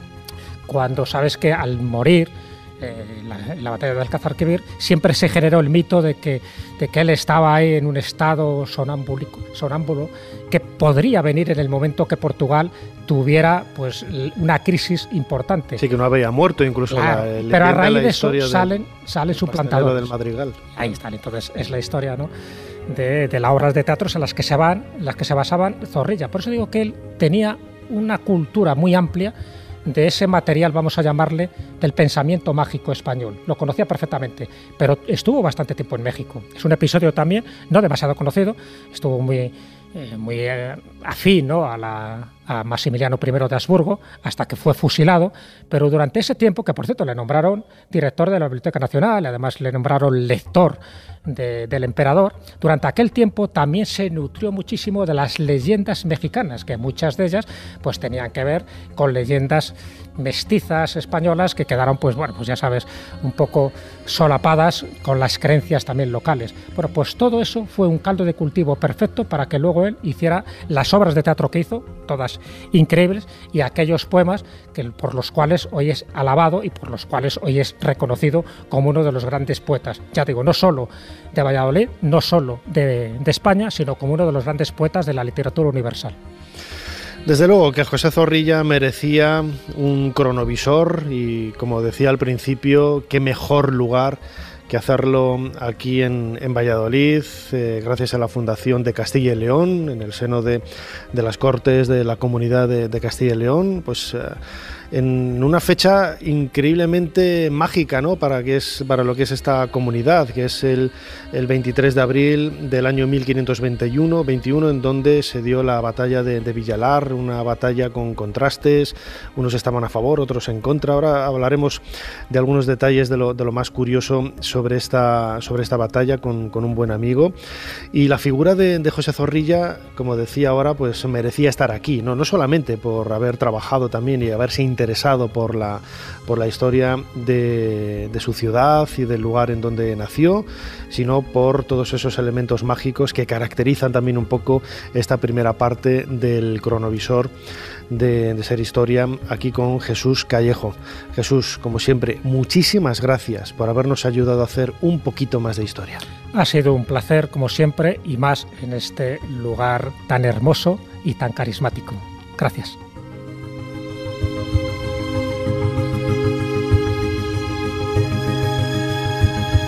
Cuando sabes que al morir en la batalla de Alcázar-Quibir siempre se generó el mito de que él estaba ahí en un estado sonámbulo, que podría venir en el momento que Portugal tuviera pues una crisis importante. Sí, que no había muerto incluso. Claro, pero a raíz de eso salen suplantadores del Madrigal. Ahí están, entonces es la historia, ¿no? de las obras de teatro en las que se basaban Zorrilla. Por eso digo que él tenía una cultura muy amplia de ese material, vamos a llamarle, del pensamiento mágico español. Lo conocía perfectamente, pero estuvo bastante tiempo en México. Es un episodio también no demasiado conocido, estuvo muy afín, ¿no? a Maximiliano I de Habsburgo, hasta que fue fusilado, pero durante ese tiempo, que por cierto le nombraron director de la Biblioteca Nacional, además le nombraron lector del emperador, durante aquel tiempo también se nutrió muchísimo de las leyendas mexicanas, que muchas de ellas pues tenían que ver con leyendas mestizas españolas que quedaron, pues bueno, pues ya sabes, un poco solapadas con las creencias también locales. Bueno, pues todo eso fue un caldo de cultivo perfecto para que luego él hiciera las obras de teatro que hizo, todas increíbles, y aquellos poemas por los cuales hoy es alabado y por los cuales hoy es reconocido como uno de los grandes poetas. Ya digo, no solo de Valladolid, no solo de España, sino como uno de los grandes poetas de la literatura universal. Desde luego que José Zorrilla merecía un cronovisor y, como decía al principio, qué mejor lugar que hacerlo aquí en Valladolid, gracias a la Fundación de Castilla y León, en el seno de las Cortes de la Comunidad de Castilla y León, pues en una fecha increíblemente mágica, ¿no? para lo que es esta comunidad, que es el 23 de abril del año 1521, en donde se dio la batalla de Villalar, una batalla con contrastes, unos estaban a favor, otros en contra. Ahora hablaremos de algunos detalles de lo más curioso sobre esta batalla con un buen amigo. Y la figura de José Zorrilla, como decía ahora, pues merecía estar aquí, no solamente por haber trabajado también y haberse interesado por la historia de su ciudad y del lugar en donde nació, sino por todos esos elementos mágicos que caracterizan también un poco esta primera parte del cronovisor de Ser Historia, aquí con Jesús Callejo. Jesús, como siempre, muchísimas gracias por habernos ayudado a hacer un poquito más de historia. Ha sido un placer, como siempre, y más en este lugar tan hermoso y tan carismático. Gracias.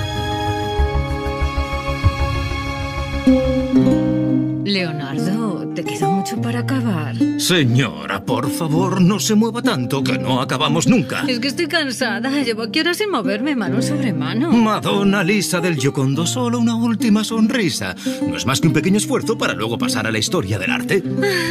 Leonardo ¿Te queda mucho para acabar? Señora, por favor, no se mueva tanto, que no acabamos nunca. Es que estoy cansada. Llevo aquí horas sin moverme, mano sobre mano. Madonna Lisa del Giocondo, solo una última sonrisa. No es más que un pequeño esfuerzo para luego pasar a la historia del arte.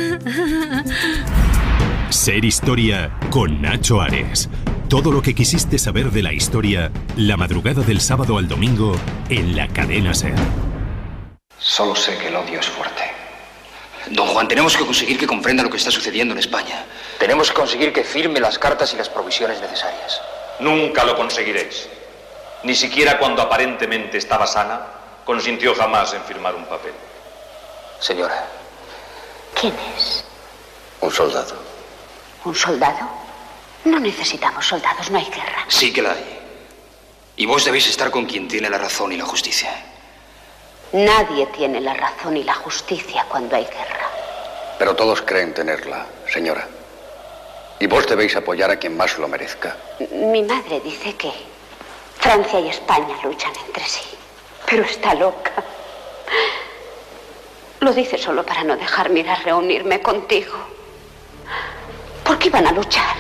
Ser Historia con Nacho Ares. Todo lo que quisiste saber de la historia, la madrugada del sábado al domingo, en la cadena SER. Solo sé que el odio es fuerte. Don Juan, tenemos que conseguir que comprenda lo que está sucediendo en España. Tenemos que conseguir que firme las cartas y las provisiones necesarias. Nunca lo conseguiréis. Ni siquiera cuando aparentemente estaba sana, consintió jamás en firmar un papel. Señora. ¿Quién es? Un soldado. ¿Un soldado? No necesitamos soldados, no hay guerra. Sí que la hay. Y vos debéis estar con quien tiene la razón y la justicia. Nadie tiene la razón y la justicia cuando hay guerra. Pero todos creen tenerla, señora. Y vos debéis apoyar a quien más lo merezca. Mi madre dice que Francia y España luchan entre sí. Pero está loca. Lo dice solo para no dejarme ir a reunirme contigo. ¿Por qué iban a luchar?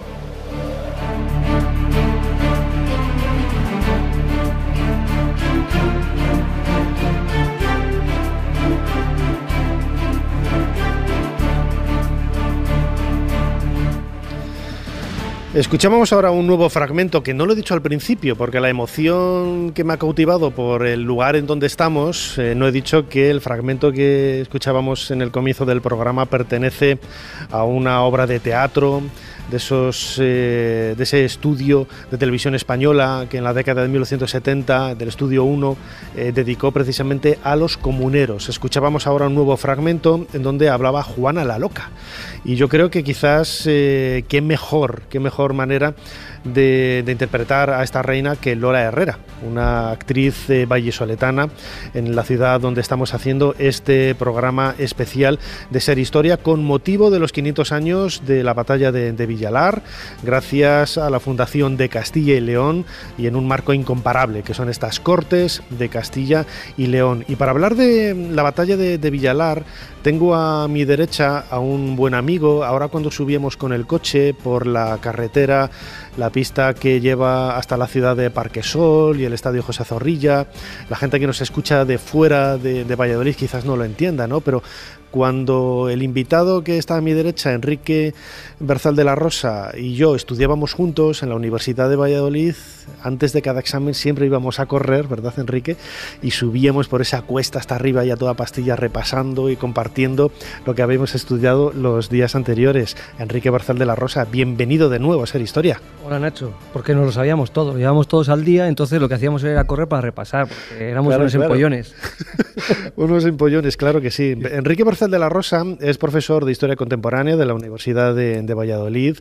Escuchábamos ahora un nuevo fragmento que no lo he dicho al principio porque la emoción que me ha cautivado por el lugar en donde estamos, no he dicho que el fragmento que escuchábamos en el comienzo del programa pertenece a una obra de teatro de ese estudio de televisión española que en la década de 1970, del Estudio 1, dedicó precisamente a los comuneros. Escuchábamos ahora un nuevo fragmento en donde hablaba Juana la Loca. Y yo creo que quizás qué mejor manera de interpretar a esta reina que Lola Herrera, una actriz vallisoletana en la ciudad donde estamos haciendo este programa especial de Ser Historia con motivo de los 500 años de la batalla de Villalar, gracias a la Fundación de Castilla y León y en un marco incomparable que son estas Cortes de Castilla y León. Y para hablar de la batalla de Villalar tengo a mi derecha a un buen amigo. Ahora cuando subíamos con el coche por la carretera, la pista que lleva hasta la ciudad de Parquesol y el Estadio José Zorrilla, la gente que nos escucha de fuera de Valladolid quizás no lo entienda, ¿no? Pero cuando el invitado que está a mi derecha, Enrique Berzal de la Rosa, y yo estudiábamos juntos en la Universidad de Valladolid, antes de cada examen siempre íbamos a correr, ¿verdad, Enrique? Y subíamos por esa cuesta hasta arriba y a toda pastilla repasando y compartiendo lo que habíamos estudiado los días anteriores. Enrique Berzal de la Rosa, bienvenido de nuevo a Ser Historia. Hola Nacho, porque no lo sabíamos todo, lo llevábamos todos al día, entonces lo que hacíamos era correr para repasar, porque éramos unos empollones. Unos empollones, claro que sí. Enrique Berzal de la Rosa es profesor de Historia Contemporánea de la Universidad de Valladolid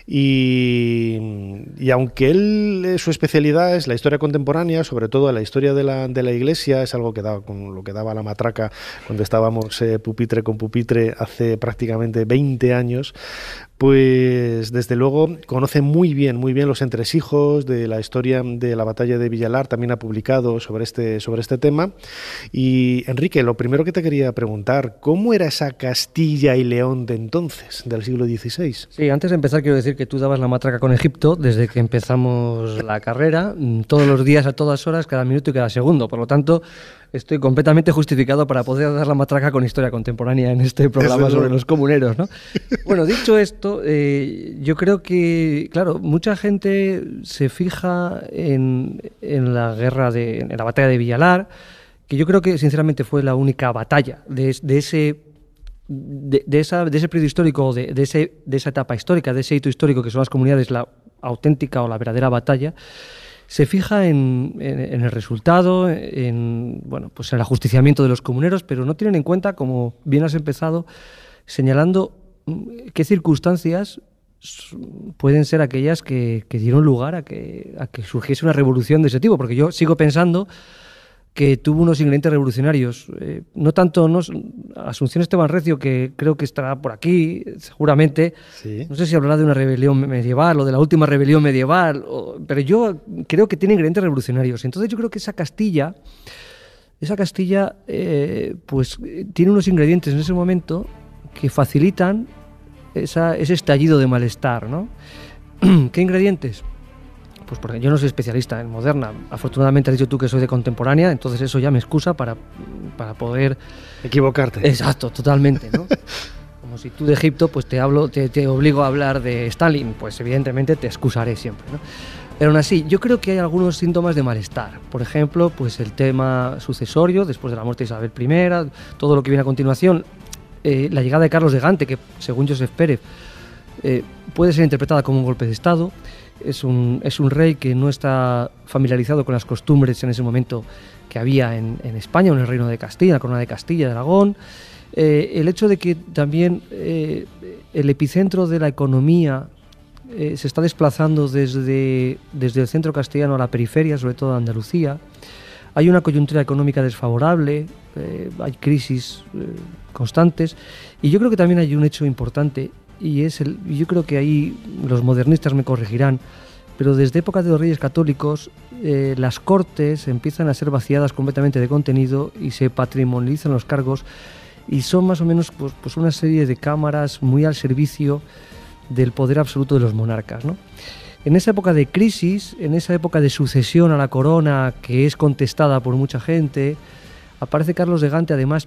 y aunque su especialidad es la historia contemporánea, sobre todo la historia de la Iglesia, es algo que con lo que daba la matraca cuando estábamos pupitre con pupitre hace prácticamente 20 años, pues desde luego conoce muy bien los entresijos de la historia de la batalla de Villalar, también ha publicado sobre este tema. Y Enrique, lo primero que te quería preguntar, ¿cómo era esa Castilla y León de entonces, del siglo XVI? Sí, antes de empezar quiero decir que tú dabas la matraca con Egipto desde que empezamos la carrera, todos los días, a todas horas, cada minuto y cada segundo, por lo tanto estoy completamente justificado para poder dar la matraca con historia contemporánea en este programa sobre los comuneros, ¿no? Bueno, dicho esto, yo creo que, claro, mucha gente se fija en la batalla de Villalar, que yo creo que sinceramente fue la única batalla de ese periodo histórico, de esa etapa histórica, de ese hito histórico que son las comunidades, la auténtica o la verdadera batalla. Se fija en el resultado, en el ajusticiamiento de los comuneros, pero no tienen en cuenta, como bien has empezado, señalando qué circunstancias pueden ser aquellas que dieron lugar a que surgiese una revolución de ese tipo, porque yo sigo pensando que tuvo unos ingredientes revolucionarios, no tanto Asunción Esteban Recio, que creo que estará por aquí, seguramente, sí. No sé si hablará de una rebelión medieval o de la última rebelión medieval, pero yo creo que tiene ingredientes revolucionarios. Entonces yo creo que esa Castilla esa Castilla pues tiene unos ingredientes en ese momento que facilitan ese estallido de malestar, ¿no? ¿Qué ingredientes? Pues porque yo no soy especialista en moderna. Afortunadamente has dicho tú que soy de contemporánea, entonces eso ya me excusa para poder... equivocarte. Exacto, totalmente, ¿no? Como si tú de Egipto pues te obligo a hablar de Stalin, pues evidentemente te excusaré siempre, ¿no? Pero aún así, yo creo que hay algunos síntomas de malestar. Por ejemplo, pues el tema sucesorio, después de la muerte de Isabel I, todo lo que viene a continuación, la llegada de Carlos de Gante, que según Josep Pérez puede ser interpretada como un golpe de Estado. Es un rey que no está familiarizado con las costumbres en ese momento que había en España, en el Reino de Castilla, en la Corona de Castilla, de Aragón. El hecho de que también el epicentro de la economía se está desplazando desde el centro castellano a la periferia, sobre todo a Andalucía. Hay una coyuntura económica desfavorable, hay crisis constantes, y yo creo que también hay un hecho importante, y yo creo que ahí los modernistas me corregirán, pero desde época de los Reyes Católicos las cortes empiezan a ser vaciadas completamente de contenido y se patrimonializan los cargos, y son más o menos pues una serie de cámaras muy al servicio del poder absoluto de los monarcas, ¿no? En esa época de crisis, en esa época de sucesión a la corona que es contestada por mucha gente, aparece Carlos de Gante además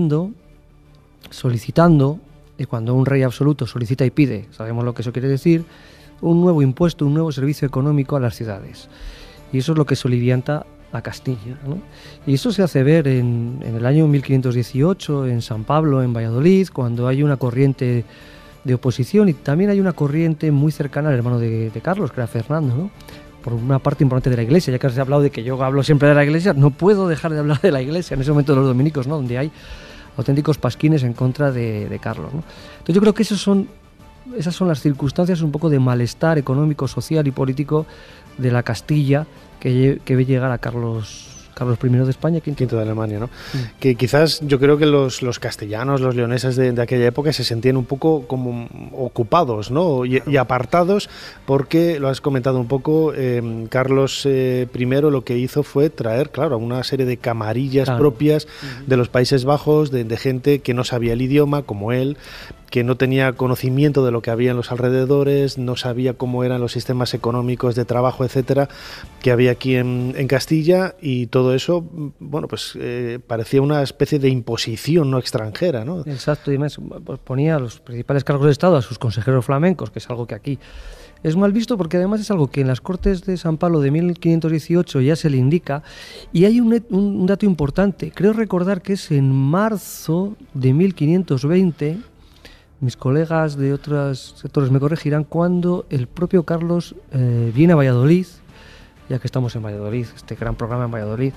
solicitando, y cuando un rey absoluto solicita y pide, sabemos lo que eso quiere decir, un nuevo impuesto, un nuevo servicio económico a las ciudades. Y eso es lo que solivianta a Castilla, ¿no? Y eso se hace ver en el año 1518, en San Pablo, en Valladolid, cuando hay una corriente de oposición, y también hay una corriente muy cercana al hermano de Carlos, que era Fernando, ¿no? Por una parte importante de la Iglesia, ya que os he hablado de que yo hablo siempre de la Iglesia, no puedo dejar de hablar de la Iglesia, en ese momento de los dominicos, ¿no? Donde hay auténticos pasquines en contra de Carlos, ¿no? Entonces yo creo que esas son las circunstancias un poco de malestar económico, social y político de la Castilla que ve llegar a Carlos I de España, quinto de Alemania, ¿no? Que quizás yo creo que los castellanos, los leoneses de aquella época se sentían un poco como ocupados, ¿no? Y apartados, porque lo has comentado un poco, Carlos I lo que hizo fue traer, claro, una serie de camarillas propias de los Países Bajos, de gente que no sabía el idioma, como él, que no tenía conocimiento de lo que había en los alrededores, no sabía cómo eran los sistemas económicos de trabajo, etcétera, que había aquí en Castilla, y todo eso, bueno, pues parecía una especie de imposición no extranjera, ¿no? Exacto, y además ponía a los principales cargos de Estado a sus consejeros flamencos, que es algo que aquí es mal visto, porque además es algo que en las Cortes de San Pablo de 1518 ya se le indica, y hay un dato importante, creo recordar que es en marzo de 1520, mis colegas de otros sectores me corregirán, cuando el propio Carlos viene a Valladolid, ya que estamos en Valladolid, este gran programa en Valladolid,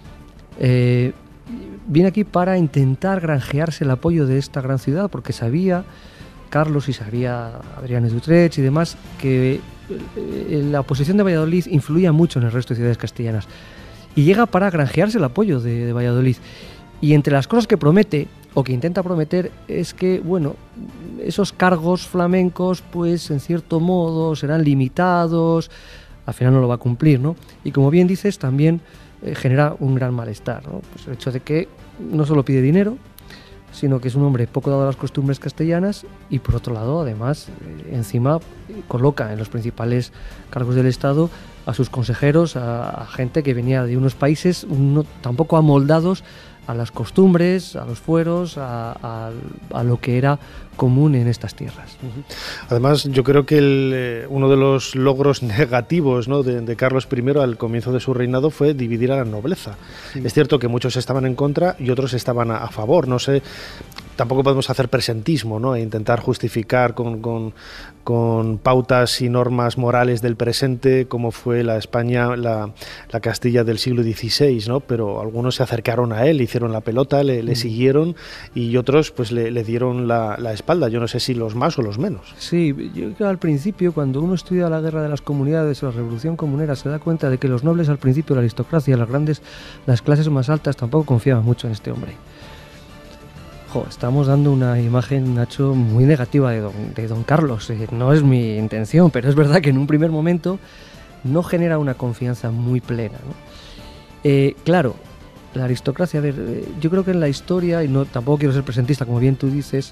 viene aquí para intentar granjearse el apoyo de esta gran ciudad, porque sabía Carlos y sabía Adrián de Utrecht y demás que la oposición de Valladolid influía mucho en el resto de ciudades castellanas, y llega para granjearse el apoyo de Valladolid. Y entre las cosas que promete, o que intenta prometer, es que, bueno, esos cargos flamencos, pues en cierto modo serán limitados, al final no lo va a cumplir, ¿no? Y como bien dices, también genera un gran malestar, ¿no? Pues el hecho de que no solo pide dinero, sino que es un hombre poco dado a las costumbres castellanas, y por otro lado, además, encima coloca en los principales cargos del Estado a sus consejeros, a gente que venía de unos países no tampoco amoldados a las costumbres, a los fueros, a lo que era común en estas tierras. Además, yo creo que uno de los logros negativos, ¿no?, de Carlos I al comienzo de su reinado fue dividir a la nobleza. Sí. Es cierto que muchos estaban en contra y otros estaban a favor. No sé, tampoco podemos hacer presentismo, ¿no?, e intentar justificar con pautas y normas morales del presente como fue la España, la Castilla del siglo XVI, ¿no? Pero algunos se acercaron a él, le hicieron la pelota, le siguieron, y otros pues le dieron la espalda. Yo no sé si los más o los menos. Sí, yo creo que al principio, cuando uno estudia la guerra de las comunidades o la revolución comunera, se da cuenta de que los nobles al principio, la aristocracia, las clases más altas, tampoco confiaban mucho en este hombre. Estamos dando una imagen, Nacho, muy negativa de don Carlos. No es mi intención, pero es verdad que en un primer momento no genera una confianza muy plena, ¿no? Claro, La aristocracia, a ver, yo creo que en la historia, y no tampoco quiero ser presentista, como bien tú dices,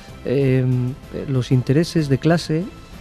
los intereses de clase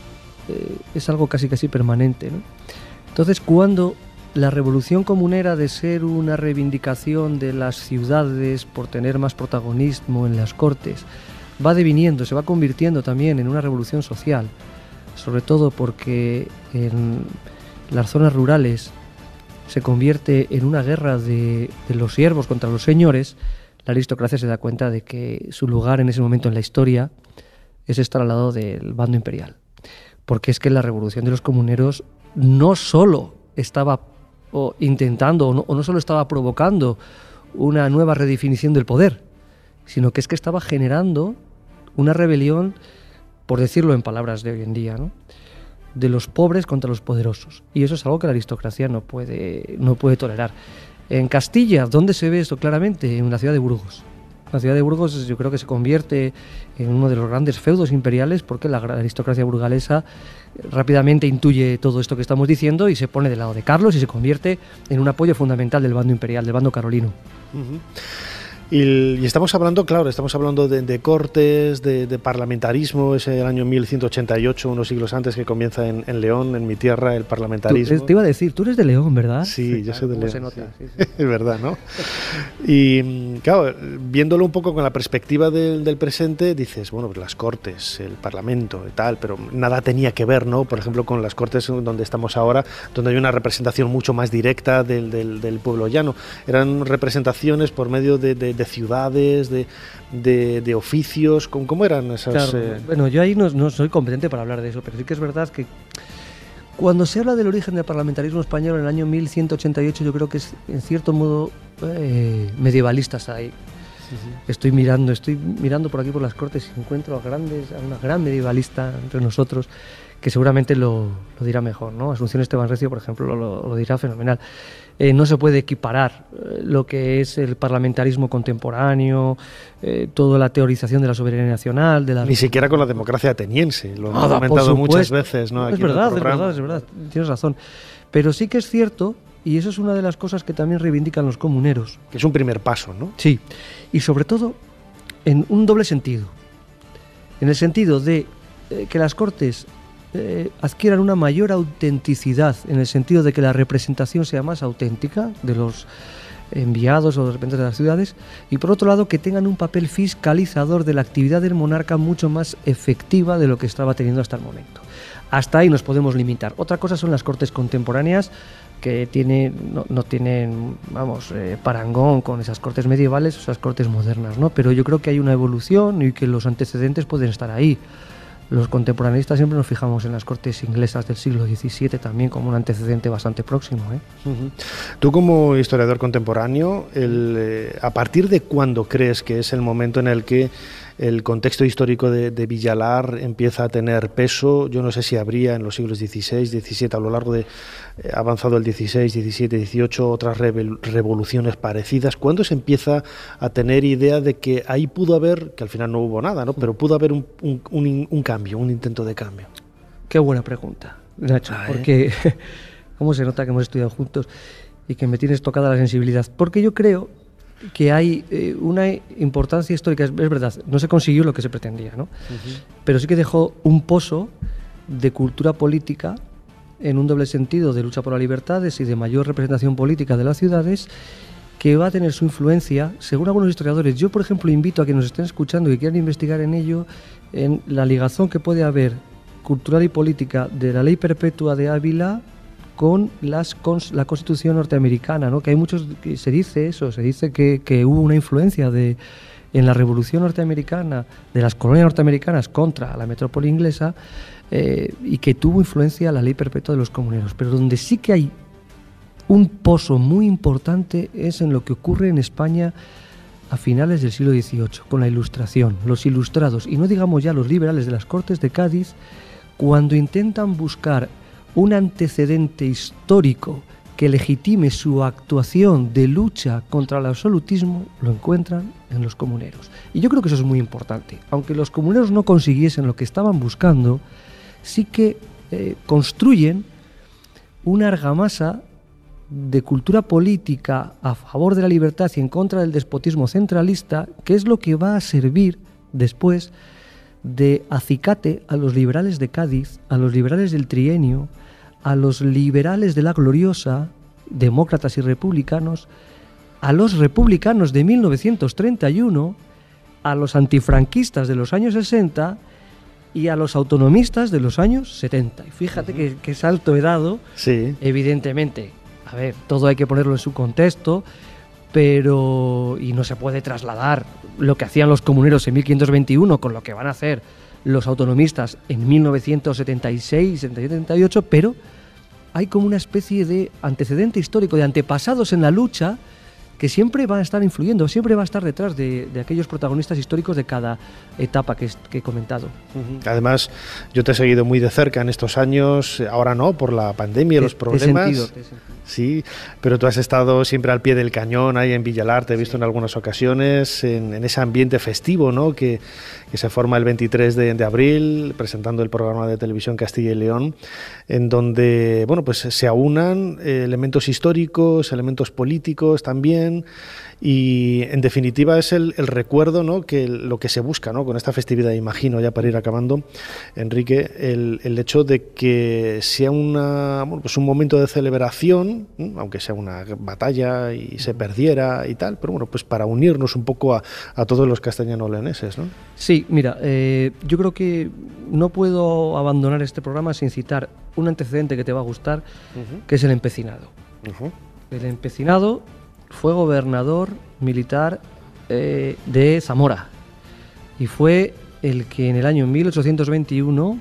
es algo casi permanente, ¿no? Entonces, cuando la revolución comunera, de ser una reivindicación de las ciudades por tener más protagonismo en las cortes, va deviniendo, se va convirtiendo también en una revolución social, sobre todo porque en las zonas rurales se convierte en una guerra de los siervos contra los señores, la aristocracia se da cuenta de que su lugar en ese momento en la historia es estar al lado del bando imperial. Porque es que la revolución de los comuneros no solo estaba intentando o no solo estaba provocando una nueva redefinición del poder, sino que es que estaba generando una rebelión, por decirlo en palabras de hoy en día, ¿no?, de los pobres contra los poderosos. Y eso es algo que la aristocracia no puede tolerar. En Castilla, ¿dónde se ve esto claramente? En la ciudad de Burgos. La ciudad de Burgos yo creo que se convierte en uno de los grandes feudos imperiales, porque la aristocracia burgalesa rápidamente intuye todo esto que estamos diciendo y se pone del lado de Carlos y se convierte en un apoyo fundamental del bando imperial, del bando carolino. Uh-huh. Y estamos hablando, claro, de cortes, de parlamentarismo. Es el año 1188, unos siglos antes, que comienza en León, en mi tierra, el parlamentarismo. Te iba a decir, tú eres de León, ¿verdad? Sí, yo soy de León. Se nota, sí. Es verdad, ¿no? Y claro, viéndolo un poco con la perspectiva del presente, dices, bueno, pues las cortes, el parlamento y tal, pero nada tenía que ver, ¿no? Por ejemplo, con las cortes donde estamos ahora, donde hay una representación mucho más directa del pueblo llano. Eran representaciones por medio de ciudades, de oficios. ¿Cómo eran esas? Claro, bueno, yo ahí no soy competente para hablar de eso, pero sí que es verdad que cuando se habla del origen del parlamentarismo español en el año 1188, yo creo que es en cierto modo medievalistas ahí. Uh-huh. Estoy mirando por aquí por las cortes y encuentro a una gran medievalista entre nosotros que seguramente lo dirá mejor, ¿no? Asunción Esteban Recio, por ejemplo, lo dirá fenomenal. No se puede equiparar lo que es el parlamentarismo contemporáneo, toda la teorización de la soberanía nacional, ni siquiera con la democracia ateniense, lo hemos comentado muchas veces, ¿no? Aquí es verdad, tienes razón. Pero sí que es cierto, y eso es una de las cosas que también reivindican los comuneros. Que es un primer paso, ¿no? Sí, y sobre todo en un doble sentido. En el sentido de que las cortes adquieran una mayor autenticidad, en el sentido de que la representación sea más auténtica de los enviados o de los representantes de las ciudades, y por otro lado que tengan un papel fiscalizador de la actividad del monarca mucho más efectiva de lo que estaba teniendo hasta el momento. Hasta ahí nos podemos limitar. Otra cosa son las cortes contemporáneas, que no tienen, parangón con esas cortes medievales o esas cortes modernas, ¿no? Pero yo creo que hay una evolución y que los antecedentes pueden estar ahí. Los contemporaneistas siempre nos fijamos en las cortes inglesas del siglo XVII también como un antecedente bastante próximo, ¿eh? Uh-huh. Tú, como historiador contemporáneo, ¿a partir de cuándo crees que es el momento en el que el contexto histórico de Villalar empieza a tener peso? Yo no sé si habría en los siglos XVI, XVII, a lo largo de avanzado el XVI, XVII, XVIII, otras revoluciones parecidas. ¿Cuándo se empieza a tener idea de que ahí pudo haber, que al final no hubo nada, ¿no?, pero pudo haber un cambio, un intento de cambio? Qué buena pregunta, Nacho, porque cómo se nota que hemos estudiado juntos y que me tienes tocada la sensibilidad. Porque yo creo que hay una importancia histórica, es verdad, no se consiguió lo que se pretendía, ¿no? Uh-huh. Pero sí que dejó un pozo de cultura política en un doble sentido, de lucha por las libertades y de mayor representación política de las ciudades, que va a tener su influencia, según algunos historiadores. Yo, por ejemplo, invito a quienes nos estén escuchando y quieran investigar en ello, en la ligazón que puede haber cultural y política de la Ley Perpetua de Ávila con la Constitución norteamericana, ¿no? Que hay muchos que se dice que hubo una influencia en la Revolución norteamericana, de las colonias norteamericanas contra la metrópoli inglesa, y que tuvo influencia la Ley Perpetua de los comuneros. Pero donde sí que hay un pozo muy importante es en lo que ocurre en España a finales del siglo XVIII, con la Ilustración, los ilustrados, y no digamos ya los liberales de las Cortes de Cádiz, cuando intentan buscar un antecedente histórico que legitime su actuación de lucha contra el absolutismo, lo encuentran en los comuneros. Y yo creo que eso es muy importante. Aunque los comuneros no consiguiesen lo que estaban buscando, sí que construyen una argamasa de cultura política a favor de la libertad y en contra del despotismo centralista, que es lo que va a servir después de acicate a los liberales de Cádiz, a los liberales del Trienio, a los liberales de la Gloriosa, demócratas y republicanos, a los republicanos de 1931, a los antifranquistas de los años 60 y a los autonomistas de los años 70. Y fíjate qué salto he dado. Sí. Evidentemente, a ver, todo hay que ponerlo en su contexto, pero y no se puede trasladar lo que hacían los comuneros en 1521 con lo que van a hacer los autonomistas en 1976, 77, 78, pero hay como una especie de antecedente histórico, de antepasados en la lucha, que siempre va a estar influyendo, siempre va a estar detrás de aquellos protagonistas históricos de cada etapa que he comentado. Además, yo te he seguido muy de cerca en estos años, ahora no, por la pandemia y los problemas. Te he sentido. Sí, pero tú has estado siempre al pie del cañón, ahí en Villalar, te he visto en algunas ocasiones, en ese ambiente festivo, ¿no?, que se forma el 23 de abril, presentando el programa de televisión Castilla y León, en donde, bueno, pues se aunan elementos históricos, elementos políticos también, y en definitiva es el recuerdo, ¿no?, que lo que se busca, ¿no?, con esta festividad, imagino, ya para ir acabando, Enrique, el hecho de que sea pues un momento de celebración, aunque sea una batalla y se perdiera y tal, pero bueno, pues para unirnos un poco a todos los castellano-leoneses, ¿no? Sí, mira, yo creo que no puedo abandonar este programa sin citar un antecedente que te va a gustar, que es el empecinado. El empecinado fue gobernador militar de Zamora y fue el que en el año 1821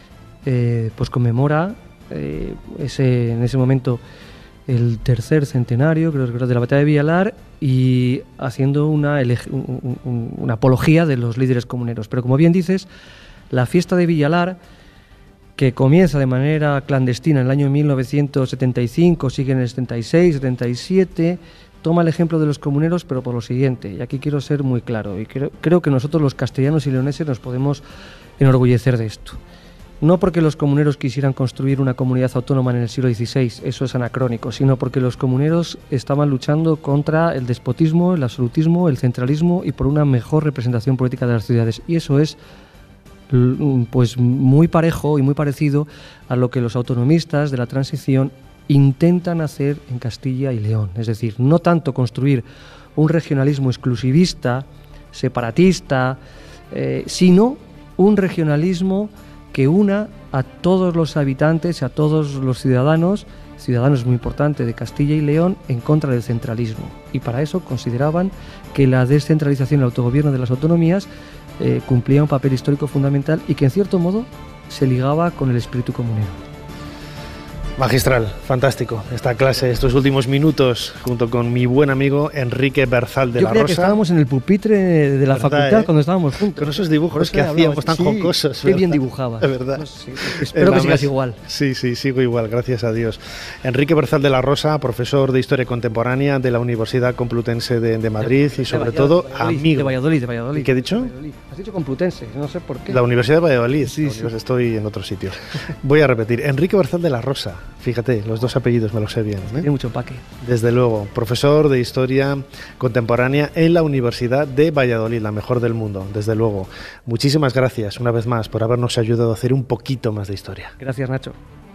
pues conmemora en ese momento el tercer centenario, creo que de la batalla de Villalar, y haciendo una apología de los líderes comuneros. Pero como bien dices, la fiesta de Villalar, que comienza de manera clandestina en el año 1975, sigue en el 76, 77, toma el ejemplo de los comuneros, pero por lo siguiente, y aquí quiero ser muy claro, y creo que nosotros los castellanos y leoneses nos podemos enorgullecer de esto. No porque los comuneros quisieran construir una comunidad autónoma en el siglo XVI, eso es anacrónico, sino porque los comuneros estaban luchando contra el despotismo, el absolutismo, el centralismo y por una mejor representación política de las ciudades. Y eso es pues muy parejo y muy parecido a lo que los autonomistas de la transición intentan hacer en Castilla y León. Es decir, no tanto construir un regionalismo exclusivista, separatista, sino un regionalismo que una a todos los habitantes, a todos los ciudadanos muy importante de Castilla y León, en contra del centralismo. Y para eso consideraban que la descentralización y el autogobierno de las autonomías cumplía un papel histórico fundamental y que en cierto modo se ligaba con el espíritu comunero. Magistral, fantástico esta clase, estos últimos minutos, junto con mi buen amigo Enrique Berzal de la Rosa. Yo creía que estábamos en el pupitre de la facultad cuando estábamos juntos. Con esos dibujos que hacíamos tan jocosos. Qué bien dibujabas. De verdad. Pues sí, espero que sigas igual. Sí, sigo igual, gracias a Dios. Enrique Berzal de la Rosa, profesor de Historia Contemporánea de la Universidad Complutense de Madrid y sobre todo amigo. De Valladolid. ¿Qué he dicho? Has dicho Complutense, no sé por qué. La Universidad de Valladolid. Sí. Estoy en otro sitio. Voy a repetir. Enrique Berzal de la Rosa. Fíjate, los dos apellidos me los sé bien. Tiene mucho empaque. Desde luego, profesor de Historia Contemporánea en la Universidad de Valladolid, la mejor del mundo, desde luego. Muchísimas gracias una vez más por habernos ayudado a hacer un poquito más de historia. Gracias, Nacho.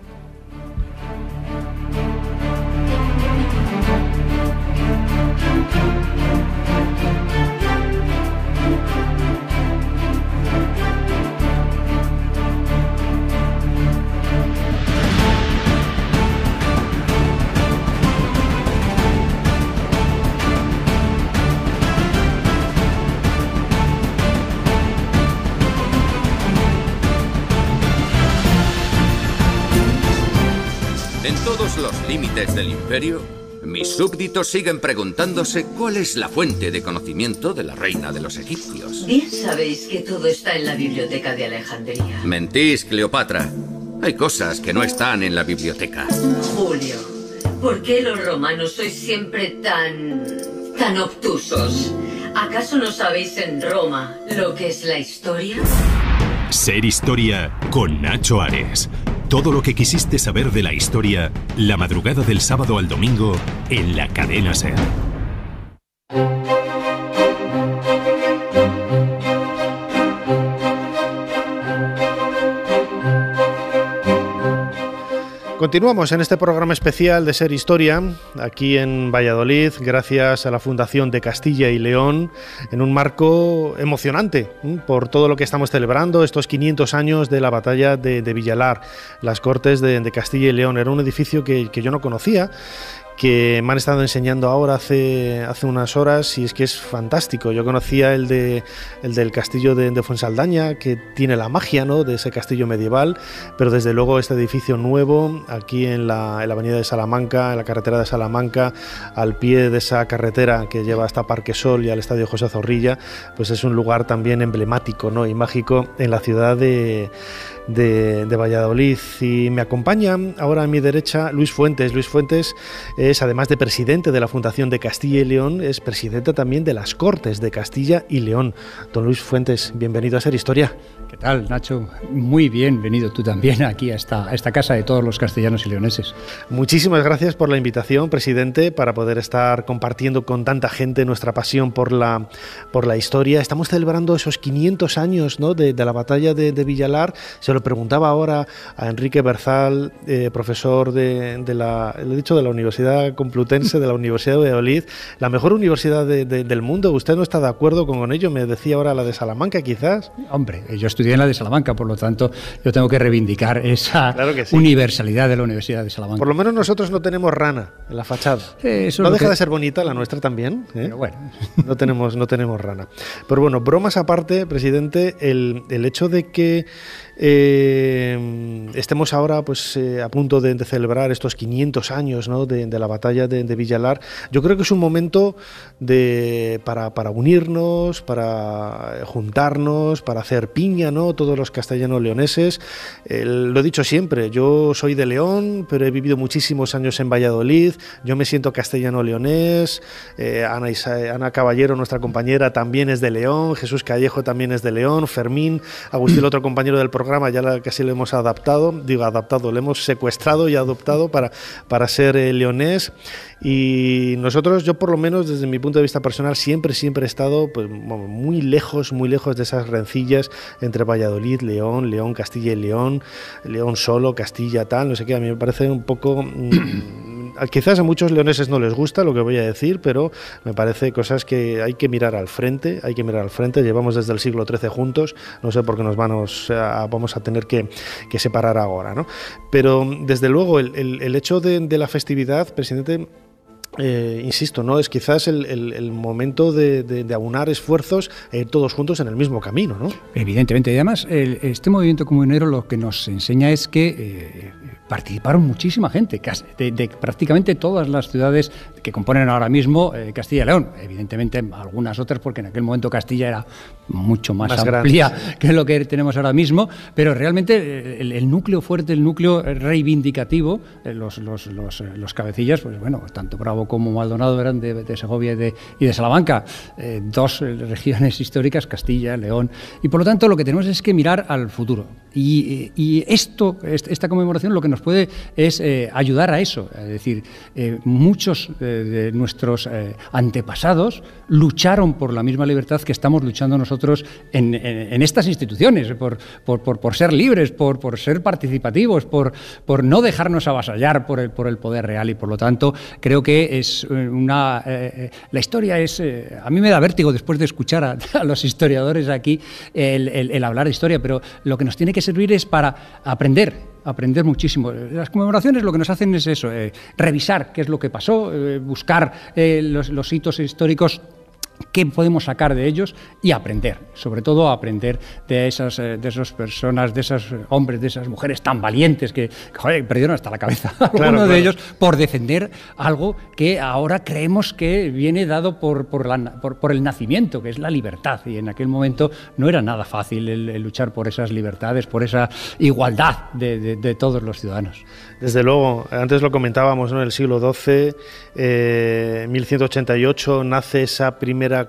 Los límites del imperio, mis súbditos siguen preguntándose cuál es la fuente de conocimiento de la reina de los egipcios. Bien sabéis que todo está en la biblioteca de Alejandría. Mentís, Cleopatra. Hay cosas que no están en la biblioteca. Julio, ¿por qué los romanos sois siempre tan obtusos? ¿Acaso no sabéis en Roma lo que es la historia? Ser Historia con Nacho Ares. Todo lo que quisiste saber de la historia, la madrugada del sábado al domingo, en la cadena SER. Continuamos en este programa especial de Ser Historia, aquí en Valladolid, gracias a la Fundación de Castilla y León, en un marco emocionante por todo lo que estamos celebrando, estos 500 años de la batalla de Villalar, las Cortes de Castilla y León. Era un edificio que yo no conocía, que me han estado enseñando ahora hace unas horas, y es que es fantástico. Yo conocía el del castillo de Fuensaldaña, que tiene la magia, ¿no?, de ese castillo medieval, pero desde luego este edificio nuevo, aquí en la avenida de Salamanca, en la carretera de Salamanca, al pie de esa carretera que lleva hasta Parque Sol y al Estadio José Zorrilla, pues es un lugar también emblemático, ¿no?, y mágico en la ciudad de Valladolid. Y me acompaña ahora a mi derecha Luis Fuentes. Luis Fuentes es, además de presidente de la Fundación de Castilla y León, es presidente también de las Cortes de Castilla y León. Don Luis Fuentes, bienvenido a Ser Historia. ¿Qué tal, Nacho? Muy bienvenido tú también aquí a esta casa de todos los castellanos y leoneses. Muchísimas gracias por la invitación, presidente, para poder estar compartiendo con tanta gente nuestra pasión por la historia. Estamos celebrando esos 500 años, ¿no?, de la batalla de Villalar. Se lo preguntaba ahora a Enrique Berzal, profesor de la Universidad Complutense, de la Universidad de Valladolid, la mejor universidad del mundo. ¿Usted no está de acuerdo con ello? Me decía ahora la de Salamanca, quizás. Hombre, yo estudié en la de Salamanca, por lo tanto, yo tengo que reivindicar esa universalidad de la Universidad de Salamanca. Por lo menos nosotros no tenemos rana en la fachada. No deja de ser bonita la nuestra también, ¿eh? Pero bueno. No tenemos rana. Pero bueno, bromas aparte, presidente, el hecho de que estemos ahora pues a punto de celebrar estos 500 años, ¿no?, de la batalla de Villalar, yo creo que es un momento para unirnos, para juntarnos, para hacer piña, ¿no?, todos los castellanos leoneses. Lo he dicho siempre, yo soy de León, pero he vivido muchísimos años en Valladolid, yo me siento castellano leonés, Ana Caballero, nuestra compañera, también es de León, Jesús Callejo también es de León, Fermín Agustín, el otro compañero del programa, ya casi lo hemos lo hemos secuestrado y adoptado para ser leonés. Y nosotros, yo por lo menos desde mi punto de vista personal, siempre he estado pues muy lejos de esas rencillas entre Valladolid, León, Castilla y León solo, Castilla tal, no sé qué. A mí me parece un poco quizás a muchos leoneses no les gusta lo que voy a decir, pero me parece cosas que hay que mirar al frente. Llevamos desde el siglo XIII juntos, no sé por qué nos vamos a tener que separar ahora, ¿no? Pero desde luego el hecho de la festividad, presidente, insisto, no es quizás el momento de aunar esfuerzos e ir todos juntos en el mismo camino, ¿no? Evidentemente, y además este movimiento comunero lo que nos enseña es que participaron muchísima gente, de prácticamente todas las ciudades que componen ahora mismo Castilla y León. Evidentemente algunas otras, porque en aquel momento Castilla era mucho más amplia grande, que lo que tenemos ahora mismo, pero realmente el núcleo fuerte, el núcleo reivindicativo, los cabecillas, pues bueno, tanto Bravo como Maldonado eran de Segovia y de Salamanca, dos regiones históricas, Castilla, León, y por lo tanto lo que tenemos es que mirar al futuro. Y esta conmemoración lo que nos puede es ayudar a eso, es decir, muchos de nuestros antepasados lucharon por la misma libertad que estamos luchando nosotros en estas instituciones, por ser libres, por ser participativos, por no dejarnos avasallar por el poder real, y por lo tanto creo que es la historia es, a mí me da vértigo después de escuchar a los historiadores aquí el hablar de historia, pero lo que nos tiene que servir es para aprender muchísimo. Las conmemoraciones lo que nos hacen es eso, revisar qué es lo que pasó, buscar los hitos históricos, qué podemos sacar de ellos y aprender, sobre todo aprender de esas personas, de esos hombres, de esas mujeres tan valientes que perdieron hasta la cabeza algunos de ellos por defender algo que ahora creemos que viene dado por el nacimiento, que es la libertad, y en aquel momento no era nada fácil el luchar por esas libertades, por esa igualdad de todos los ciudadanos. Desde luego, antes lo comentábamos, ¿no? En el siglo XII, 1188, nace esa primera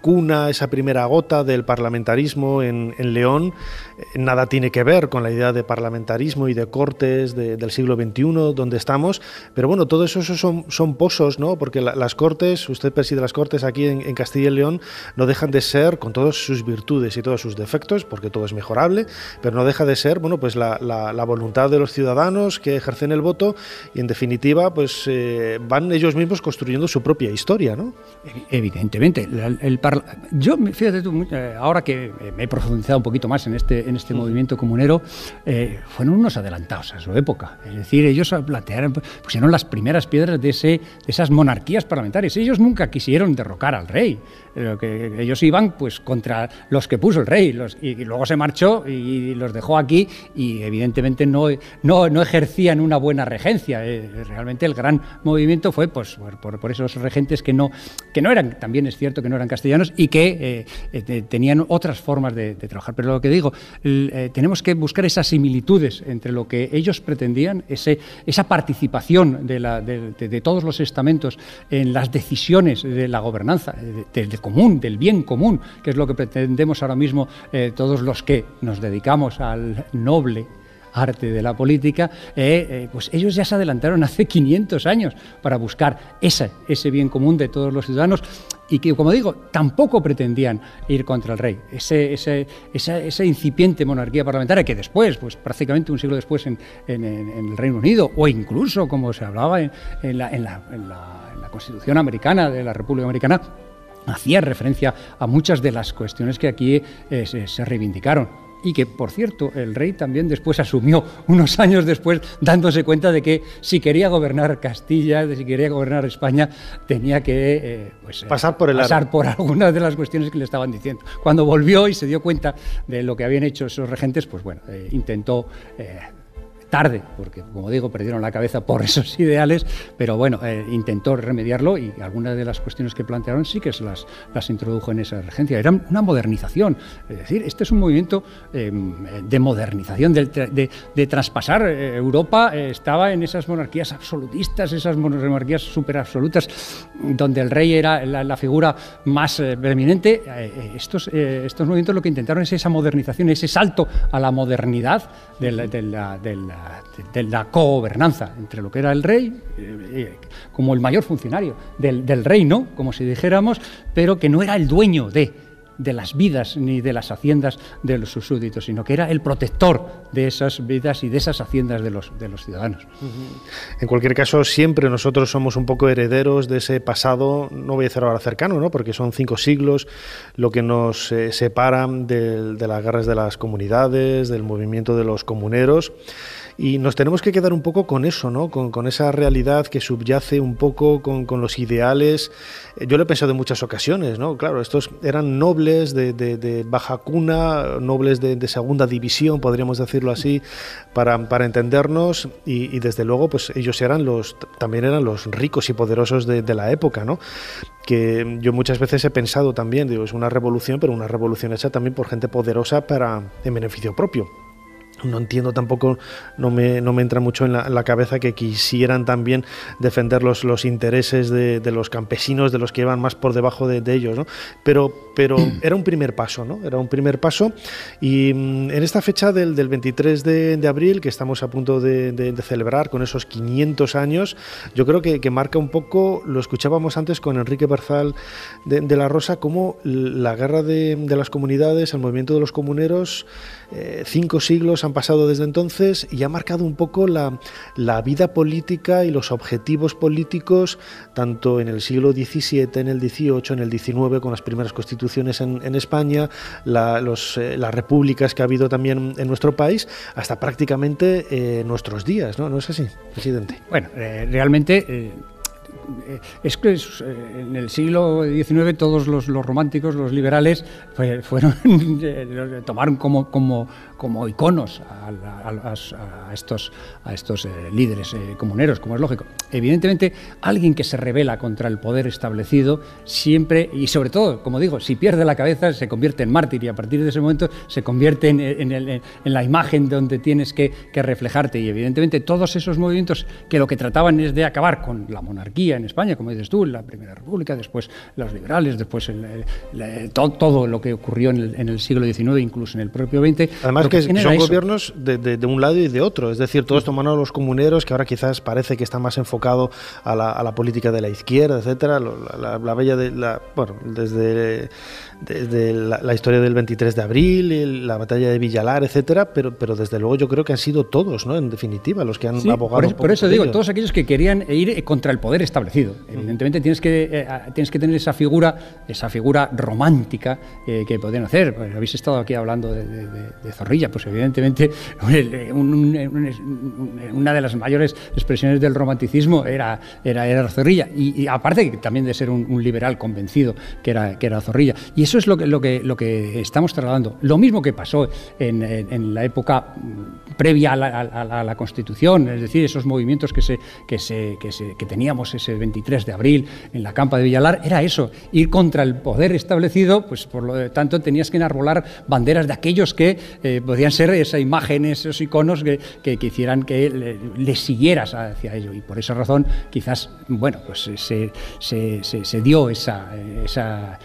cuna, esa primera gota del parlamentarismo en León. Nada tiene que ver con la idea de parlamentarismo y de cortes del siglo XXI donde estamos, pero bueno, todo eso son pozos, ¿no? Porque las cortes, usted preside las cortes aquí en Castilla y León, no dejan de ser, con todas sus virtudes y todos sus defectos, porque todo es mejorable, pero no deja de ser, bueno, pues la voluntad de los ciudadanos que ejercen el voto y en definitiva pues van ellos mismos construyendo su propia historia, ¿no? Evidentemente. Yo, fíjate tú, ahora que me he profundizado un poquito más en este movimiento comunero, fueron unos adelantados a su época. Es decir, ellos pusieron las primeras piedras de esas monarquías parlamentarias. Ellos nunca quisieron derrocar al rey. Ellos iban pues contra los que puso el rey y luego se marchó y los dejó aquí y evidentemente no ejercían una buena regencia. Realmente el gran movimiento fue pues por esos regentes que no eran, también es cierto que no eran castellanos y que tenían otras formas de trabajar. Pero lo que digo, tenemos que buscar esas similitudes entre lo que ellos pretendían, esa participación de todos los estamentos en las decisiones de la gobernanza, del bien común, que es lo que pretendemos ahora mismo todos los que nos dedicamos al noble arte de la política, pues ellos ya se adelantaron hace 500 años para buscar ese bien común de todos los ciudadanos y que, como digo, tampoco pretendían ir contra el rey. Esa incipiente monarquía parlamentaria que después, pues prácticamente un siglo después en el Reino Unido, o incluso, como se hablaba en la Constitución americana, de la República Americana, hacía referencia a muchas de las cuestiones que aquí se reivindicaron. Y que, por cierto, el rey también después asumió, unos años después, dándose cuenta de que si quería gobernar Castilla, si quería gobernar España, tenía que pasar por algunas de las cuestiones que le estaban diciendo. Cuando volvió y se dio cuenta de lo que habían hecho esos regentes, pues bueno, intentó... tarde, porque como digo, perdieron la cabeza por esos ideales, pero bueno, intentó remediarlo y algunas de las cuestiones que plantearon sí que las introdujo en esa regencia. Era una modernización, es decir, este es un movimiento de modernización, de traspasar. Europa estaba en esas monarquías absolutistas, esas monarquías súper absolutas, donde el rey era la figura más preeminente. Estos movimientos lo que intentaron es esa modernización, ese salto a la modernidad de la cogobernanza entre lo que era el rey como el mayor funcionario del reino, como si dijéramos, pero que no era el dueño de las vidas ni de las haciendas de sus súbditos, sino que era el protector de esas vidas y de esas haciendas de los ciudadanos. En cualquier caso, siempre nosotros somos un poco herederos de ese pasado, no voy a decir ahora cercano, ¿no? Porque son 5 siglos lo que nos separan de las guerras de las comunidades, del movimiento de los comuneros. Y nos tenemos que quedar un poco con eso, ¿no? Con esa realidad que subyace un poco con los ideales. Yo lo he pensado en muchas ocasiones, ¿no? Claro, estos eran nobles de baja cuna, nobles de segunda división, podríamos decirlo así, para entendernos, y desde luego pues ellos también eran los ricos y poderosos de la época, ¿no? Que yo muchas veces he pensado también, digo, es una revolución, pero una revolución hecha también por gente poderosa en beneficio propio. No entiendo tampoco, no me entra mucho en la cabeza que quisieran también defender los intereses de los campesinos, de los que iban más por debajo de ellos, ¿no? Pero era un primer paso, ¿no? Era un primer paso, y en esta fecha del 23 de abril, que estamos a punto de celebrar con esos 500 años, yo creo que marca un poco, lo escuchábamos antes con Enrique Berzal de la Rosa, cómo la guerra de las comunidades, el movimiento de los comuneros, 5 siglos han pasado desde entonces y ha marcado un poco la vida política y los objetivos políticos, tanto en el siglo XVII, en el XVIII, en el XIX, con las primeras constituciones en España, las repúblicas que ha habido también en nuestro país, hasta prácticamente nuestros días, ¿no? ¿No es así, presidente? Bueno, realmente... Es que en el siglo XIX todos los románticos, los liberales, tomaron como como iconos a estos líderes comuneros, como es lógico. Evidentemente, alguien que se rebela contra el poder establecido siempre, y sobre todo, como digo, si pierde la cabeza se convierte en mártir, y a partir de ese momento se convierte en la imagen donde tienes que reflejarte. Y evidentemente todos esos movimientos que lo que trataban es de acabar con la monarquía en España, como dices tú, en la Primera República, después los liberales, después todo lo que ocurrió en el siglo XIX, incluso en el propio XX. Además que son gobiernos de un lado y de otro, es decir, todo esto mano a los comuneros, que ahora quizás parece que está más enfocado a la política de la izquierda, etcétera, la bella de desde la historia del 23 de abril, y la batalla de Villalar, etcétera, pero desde luego yo creo que han sido todos, ¿no?, en definitiva, los que han abogado. Por eso digo, todos aquellos que querían ir contra el poder establecido. Evidentemente tienes que tener esa figura romántica que podían hacer. Pues habéis estado aquí hablando de Zorrilla, pues evidentemente una de las mayores expresiones del romanticismo era Zorrilla, y aparte también de ser un liberal convencido que era Zorrilla. Y eso es lo que estamos trasladando. Lo mismo que pasó en la época previa a la Constitución, es decir, esos movimientos que teníamos ese 23 de abril en la campa de Villalar, era eso, ir contra el poder establecido, pues por lo tanto tenías que enarbolar banderas de aquellos que podían ser esa imagen, esos iconos que hicieran que le siguieras hacia ello, y por esa razón quizás, bueno, pues se dio esa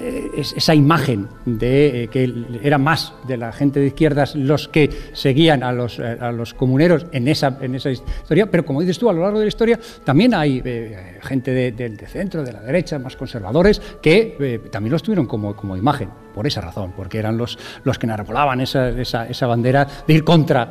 imagen de que era más de la gente de izquierdas los que seguían a los comuneros en esa historia, pero como dices tú, a lo largo de la historia también hay gente de centro, de la derecha, más conservadores, que también los tuvieron como imagen, por esa razón, porque eran los que enarbolaban esa bandera de ir contra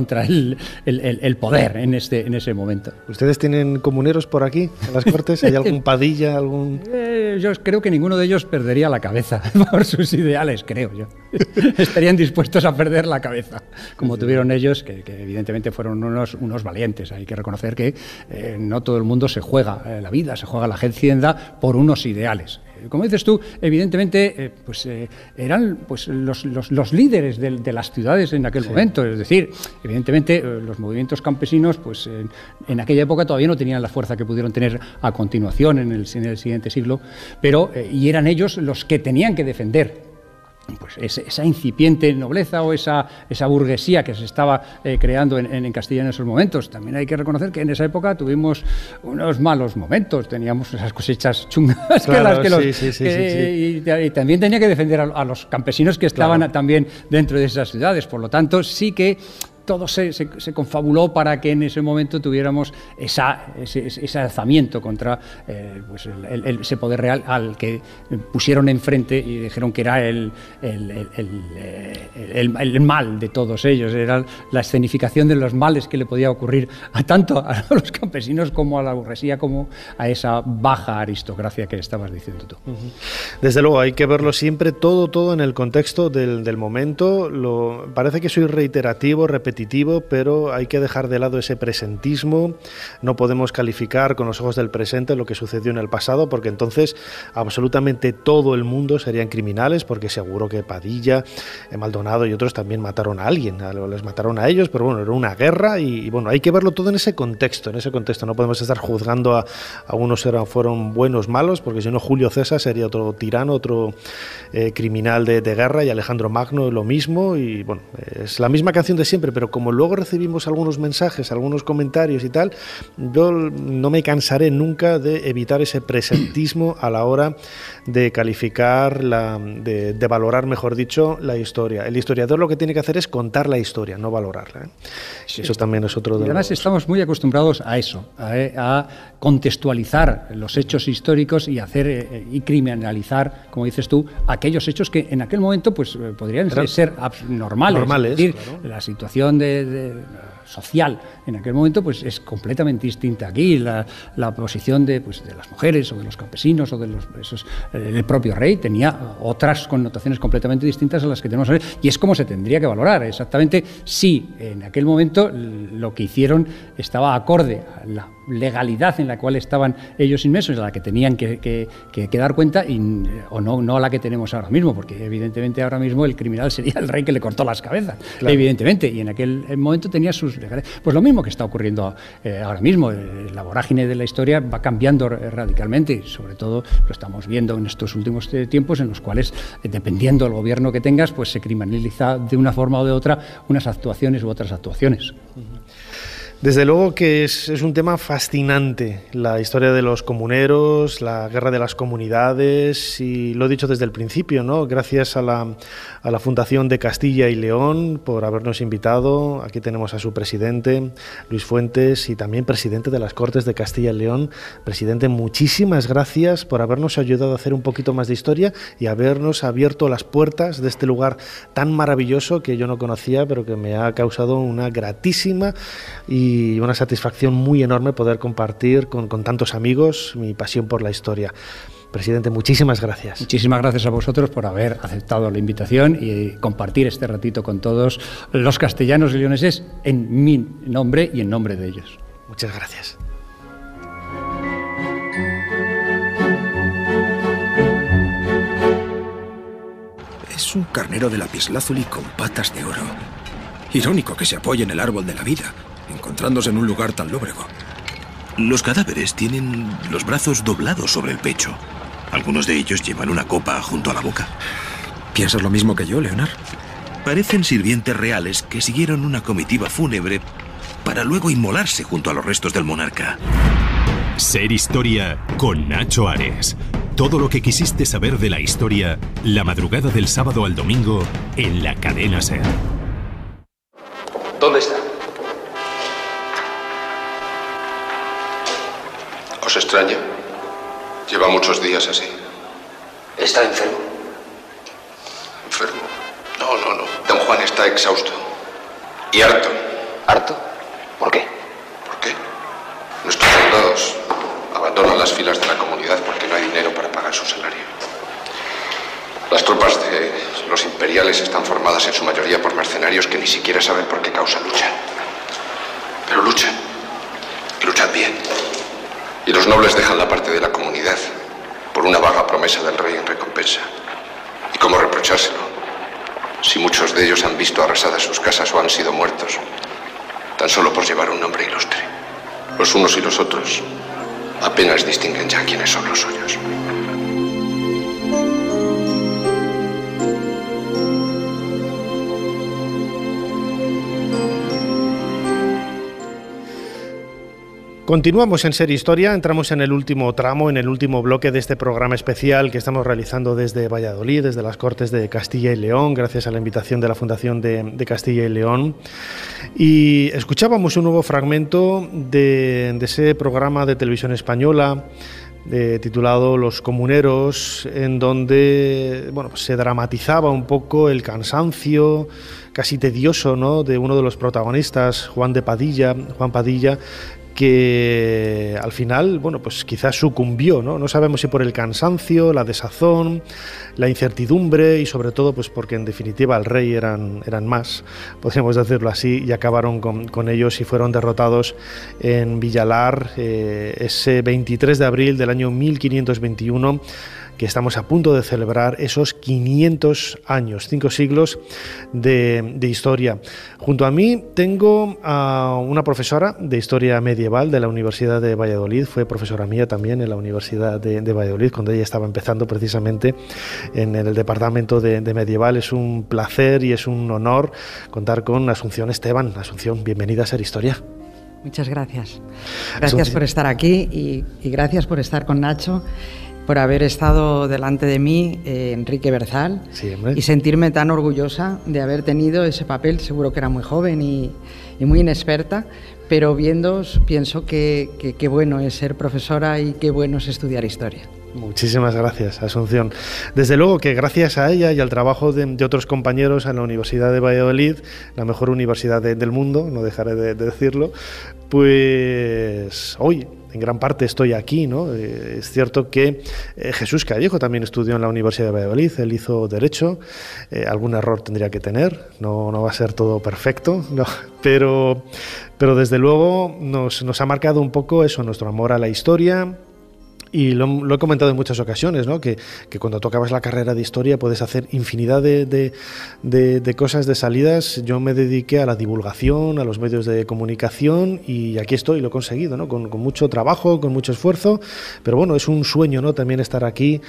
el poder en ese momento. ¿Ustedes tienen comuneros por aquí, en las Cortes? ¿Hay algún Padilla, algún...? Yo creo que ninguno de ellos perdería la cabeza por sus ideales, creo yo. Estarían dispuestos a perder la cabeza, como tuvieron ellos, que evidentemente fueron unos valientes. Hay que reconocer que no todo el mundo se juega la vida, se juega la hacienda por unos ideales. Como dices tú, evidentemente eran pues los líderes de las ciudades en aquel momento. Es decir, evidentemente los movimientos campesinos pues en aquella época todavía no tenían la fuerza que pudieron tener a continuación en el siguiente siglo, pero y eran ellos los que tenían que defender pues esa incipiente nobleza o esa burguesía que se estaba creando en Castilla en esos momentos. También hay que reconocer que en esa época tuvimos unos malos momentos, teníamos esas cosechas chungas, claro, y también tenía que defender a los campesinos que estaban también dentro de esas ciudades. Por lo tanto, sí que todo se confabuló para que en ese momento tuviéramos ese alzamiento contra ese poder real al que pusieron enfrente y dijeron que era el mal de todos ellos, era la escenificación de los males que le podía ocurrir tanto a los campesinos como a la burguesía, como a esa baja aristocracia que estabas diciendo tú. Desde luego, hay que verlo siempre todo en el contexto del momento. Parece que soy reiterativo, repetitivo, pero hay que dejar de lado ese presentismo. No podemos calificar con los ojos del presente lo que sucedió en el pasado, porque entonces absolutamente todo el mundo serían criminales, porque seguro que Padilla, Maldonado y otros también mataron a alguien, les mataron a ellos, pero bueno, era una guerra y bueno, hay que verlo todo en ese contexto. No podemos estar juzgando a unos fueron buenos, malos, porque si no Julio César sería otro tirano, otro criminal de guerra, y Alejandro Magno lo mismo, y bueno, es la misma canción de siempre, pero como luego recibimos algunos mensajes, algunos comentarios y tal, yo no me cansaré nunca de evitar ese presentismo a la hora de calificar, de valorar, mejor dicho, la historia. El historiador lo que tiene que hacer es contar la historia, no valorarla, ¿eh? Sí. Eso también es otro de los... Además estamos muy acostumbrados a eso, a contextualizar los hechos históricos y hacer y criminalizar, como dices tú, aquellos hechos que en aquel momento pues podrían ser normales. Es decir, claro. La situación social en aquel momento pues es completamente distinta. Aquí la posición de las mujeres o de los campesinos o de el propio rey tenía otras connotaciones completamente distintas a las que tenemos hoy, y es como se tendría que valorar exactamente si en aquel momento lo que hicieron estaba acorde a la legalidad en la cual estaban ellos inmersos, en la que tenían que dar cuenta, o no la que tenemos ahora mismo, porque evidentemente ahora mismo el criminal sería el rey que le cortó las cabezas, claro. Evidentemente, y en aquel momento tenía sus legalidades. Pues lo mismo que está ocurriendo ahora mismo, la vorágine de la historia va cambiando radicalmente, y sobre todo lo estamos viendo en estos últimos tiempos, en los cuales, dependiendo del gobierno que tengas, pues se criminaliza de una forma o de otra unas actuaciones u otras actuaciones. Desde luego que es un tema fascinante, la historia de los comuneros, la guerra de las comunidades, y lo he dicho desde el principio, ¿no? Gracias a la Fundación de Castilla y León por habernos invitado. Aquí tenemos a su presidente, Luis Fuentes, y también presidente de las Cortes de Castilla y León. Presidente, muchísimas gracias por habernos ayudado a hacer un poquito más de historia y habernos abierto las puertas de este lugar tan maravilloso que yo no conocía, pero que me ha causado una gratísima y una satisfacción muy enorme poder compartir con tantos amigos mi pasión por la historia. Presidente, muchísimas gracias. Muchísimas gracias a vosotros por haber aceptado la invitación y compartir este ratito con todos los castellanos y leoneses en mi nombre y en nombre de ellos. Muchas gracias. Es un carnero de lapislázuli con patas de oro. Irónico que se apoye en el árbol de la vida, encontrándose en un lugar tan lóbrego. Los cadáveres tienen los brazos doblados sobre el pecho. Algunos de ellos llevan una copa junto a la boca. ¿Piensas lo mismo que yo, Leonard? Parecen sirvientes reales que siguieron una comitiva fúnebre para luego inmolarse junto a los restos del monarca. Ser Historia con Nacho Ares. Todo lo que quisiste saber de la historia, la madrugada del sábado al domingo en la cadena SER. ¿Dónde está? ¿Os extraña? Lleva muchos días así. ¿Está enfermo? ¿Enfermo? No. Don Juan está exhausto. Y harto. ¿Harto? ¿Por qué? ¿Por qué? Nuestros soldados abandonan las filas de la comunidad porque no hay dinero para pagar su salario. Las tropas de los imperiales están formadas en su mayoría por mercenarios que ni siquiera saben por qué causa luchan. Pero luchan. Y luchan bien. Y los nobles dejan la parte de la comunidad por una vaga promesa del rey en recompensa. ¿Y cómo reprochárselo? Si muchos de ellos han visto arrasadas sus casas o han sido muertos, tan solo por llevar un nombre ilustre. Los unos y los otros apenas distinguen ya quiénes son los suyos. Continuamos en Ser Historia, entramos en el último tramo, en el último bloque de este programa especial que estamos realizando desde Valladolid, desde las Cortes de Castilla y León, gracias a la invitación de la Fundación de Castilla y León. Y escuchábamos un nuevo fragmento de ese programa de televisión española titulado Los Comuneros, en donde pues se dramatizaba un poco el cansancio casi tedioso, ¿no?, de uno de los protagonistas, Juan Padilla, que al final, pues quizás sucumbió, ¿no? No sabemos si por el cansancio, la desazón, la incertidumbre y sobre todo pues porque en definitiva el rey eran más, podríamos decirlo así, y acabaron con ellos y fueron derrotados en Villalar ese 23 de abril del año 1521, que estamos a punto de celebrar esos 500 años, 5 siglos de historia. Junto a mí tengo a una profesora de Historia Medieval de la Universidad de Valladolid, fue profesora mía también en la Universidad de Valladolid, cuando ella estaba empezando precisamente en el departamento de Medieval. Es un placer y es un honor contar con Asunción Esteban. Asunción, bienvenida a Ser Historia. Muchas gracias. Gracias por estar aquí y gracias por estar con Nacho, por haber estado delante de mí, Enrique Berzal, sí, y sentirme tan orgullosa de haber tenido ese papel. Seguro que era muy joven y muy inexperta, pero viéndoos pienso que qué bueno es ser profesora y qué bueno es estudiar historia. Muchísimas gracias, Asunción. Desde luego que gracias a ella y al trabajo de otros compañeros en la Universidad de Valladolid, la mejor universidad del mundo, no dejaré de decirlo, pues hoy en gran parte estoy aquí, ¿no? Es cierto que Jesús Callejo también estudió en la Universidad de Valladolid, él hizo Derecho, algún error tendría que tener, no va a ser todo perfecto, no, pero desde luego nos ha marcado un poco eso, nuestro amor a la historia. Y lo he comentado en muchas ocasiones, ¿no? Que cuando tú acabas la carrera de historia puedes hacer infinidad de cosas, de salidas. Yo me dediqué a la divulgación, a los medios de comunicación y aquí estoy, lo he conseguido, ¿no? Con mucho trabajo, con mucho esfuerzo, pero bueno, es un sueño, ¿no? También estar aquí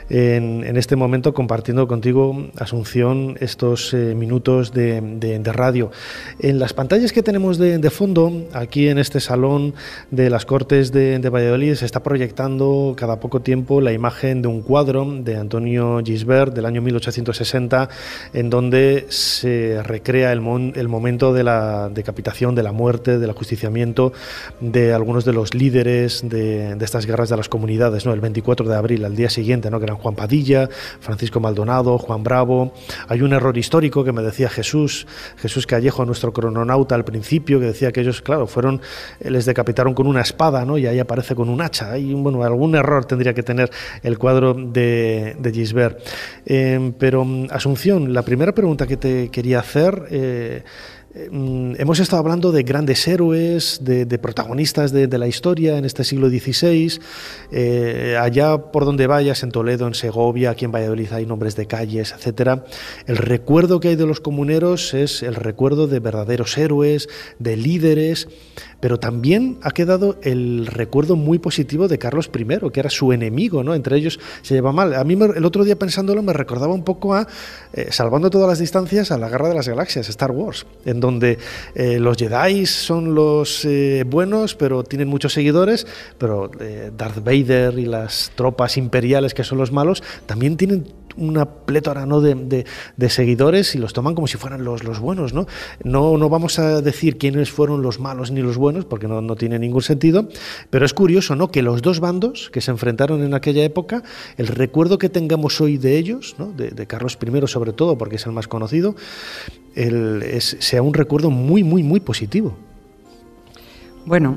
en este momento compartiendo contigo, Asunción, estos minutos de radio. En las pantallas que tenemos de fondo, aquí en este salón de las Cortes de Valladolid, se está proyectando cada poco tiempo la imagen de un cuadro de Antonio Gisbert del año 1860 en donde se recrea el momento de la decapitación, de la muerte, del ajusticiamiento de algunos de los líderes de estas guerras de las comunidades, ¿no? El 24 de abril, al día siguiente, ¿no? Que eran Juan Padilla, Francisco Maldonado, Juan Bravo. Hay un error histórico que me decía Jesús Callejo, nuestro crononauta al principio, que decía que ellos, claro, les decapitaron con una espada, ¿no? Y ahí aparece con un hacha. Hay algún error tendría que tener el cuadro de Gisbert. Pero, Asunción, la primera pregunta que te quería hacer... hemos estado hablando de grandes héroes, de protagonistas de la historia en este siglo XVI. Allá por donde vayas, en Toledo, en Segovia, aquí en Valladolid hay nombres de calles, etcétera. El recuerdo que hay de los comuneros es el recuerdo de verdaderos héroes, de líderes, pero también ha quedado el recuerdo muy positivo de Carlos I, que era su enemigo, ¿no? Entre ellos se lleva mal. A mí el otro día pensándolo me recordaba un poco a, salvando todas las distancias, a la Guerra de las Galaxias, Star Wars, en donde los Jedi son los buenos, pero tienen muchos seguidores, pero Darth Vader y las tropas imperiales, que son los malos, también tienen una plétora, ¿no? de seguidores y los toman como si fueran los buenos, ¿no? No vamos a decir quiénes fueron los malos ni los buenos, porque no tiene ningún sentido, pero es curioso, ¿no? Que los dos bandos que se enfrentaron en aquella época, el recuerdo que tengamos hoy de ellos, ¿no? de Carlos I sobre todo, porque es el más conocido, sea un recuerdo muy, muy, muy positivo. Bueno,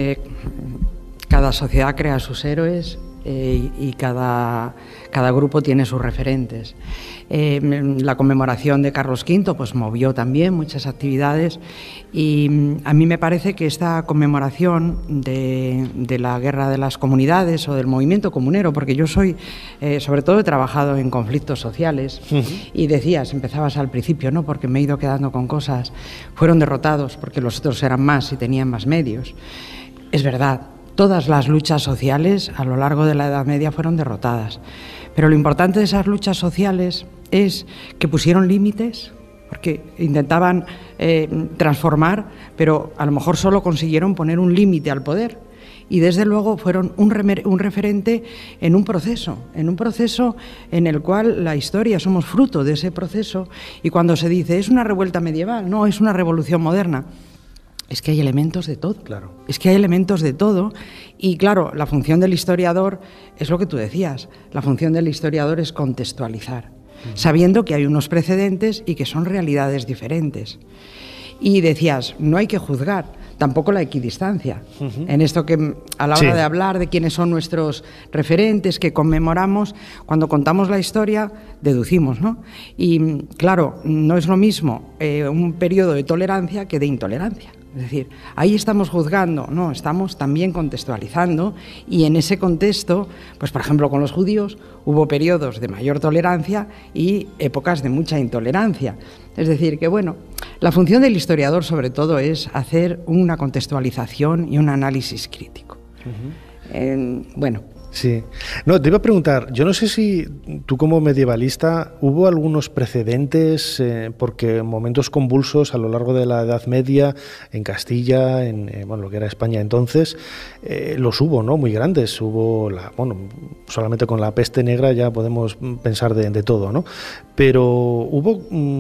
cada sociedad crea sus héroes y cada grupo tiene sus referentes. La conmemoración de Carlos V pues movió también muchas actividades y a mí me parece que esta conmemoración de la guerra de las comunidades o del movimiento comunero, porque yo soy, sobre todo he trabajado en conflictos sociales y empezabas al principio, ¿no? Porque me he ido quedando con cosas, fueron derrotados porque los otros eran más y tenían más medios. Es verdad. Todas las luchas sociales a lo largo de la Edad Media fueron derrotadas, pero lo importante de esas luchas sociales es que pusieron límites, porque intentaban transformar, pero a lo mejor solo consiguieron poner un límite al poder. Y desde luego fueron un referente en un proceso en el cual la historia somos fruto de ese proceso. Y cuando se dice es una revuelta medieval, no, es una revolución moderna. Es que hay elementos de todo. Claro. Es que hay elementos de todo. Y claro, la función del historiador es lo que tú decías. La función del historiador es contextualizar, sabiendo que hay unos precedentes y que son realidades diferentes. Y decías, no hay que juzgar, tampoco la equidistancia. En esto que a la hora de hablar de quiénes son nuestros referentes, que conmemoramos, cuando contamos la historia, deducimos, ¿no? Y claro, no es lo mismo un periodo de tolerancia que de intolerancia. Es decir, ahí estamos juzgando, no, estamos también contextualizando y en ese contexto, pues por ejemplo con los judíos hubo periodos de mayor tolerancia y épocas de mucha intolerancia. Es decir, que bueno, la función del historiador sobre todo es hacer una contextualización y un análisis crítico. Bueno. Sí. No, te iba a preguntar, yo no sé si tú como medievalista hubo algunos precedentes, porque en momentos convulsos a lo largo de la Edad Media, en Castilla, en lo que era España entonces, los hubo, ¿no? Muy grandes. Hubo, solamente con la peste negra ya podemos pensar de todo, ¿no? Pero hubo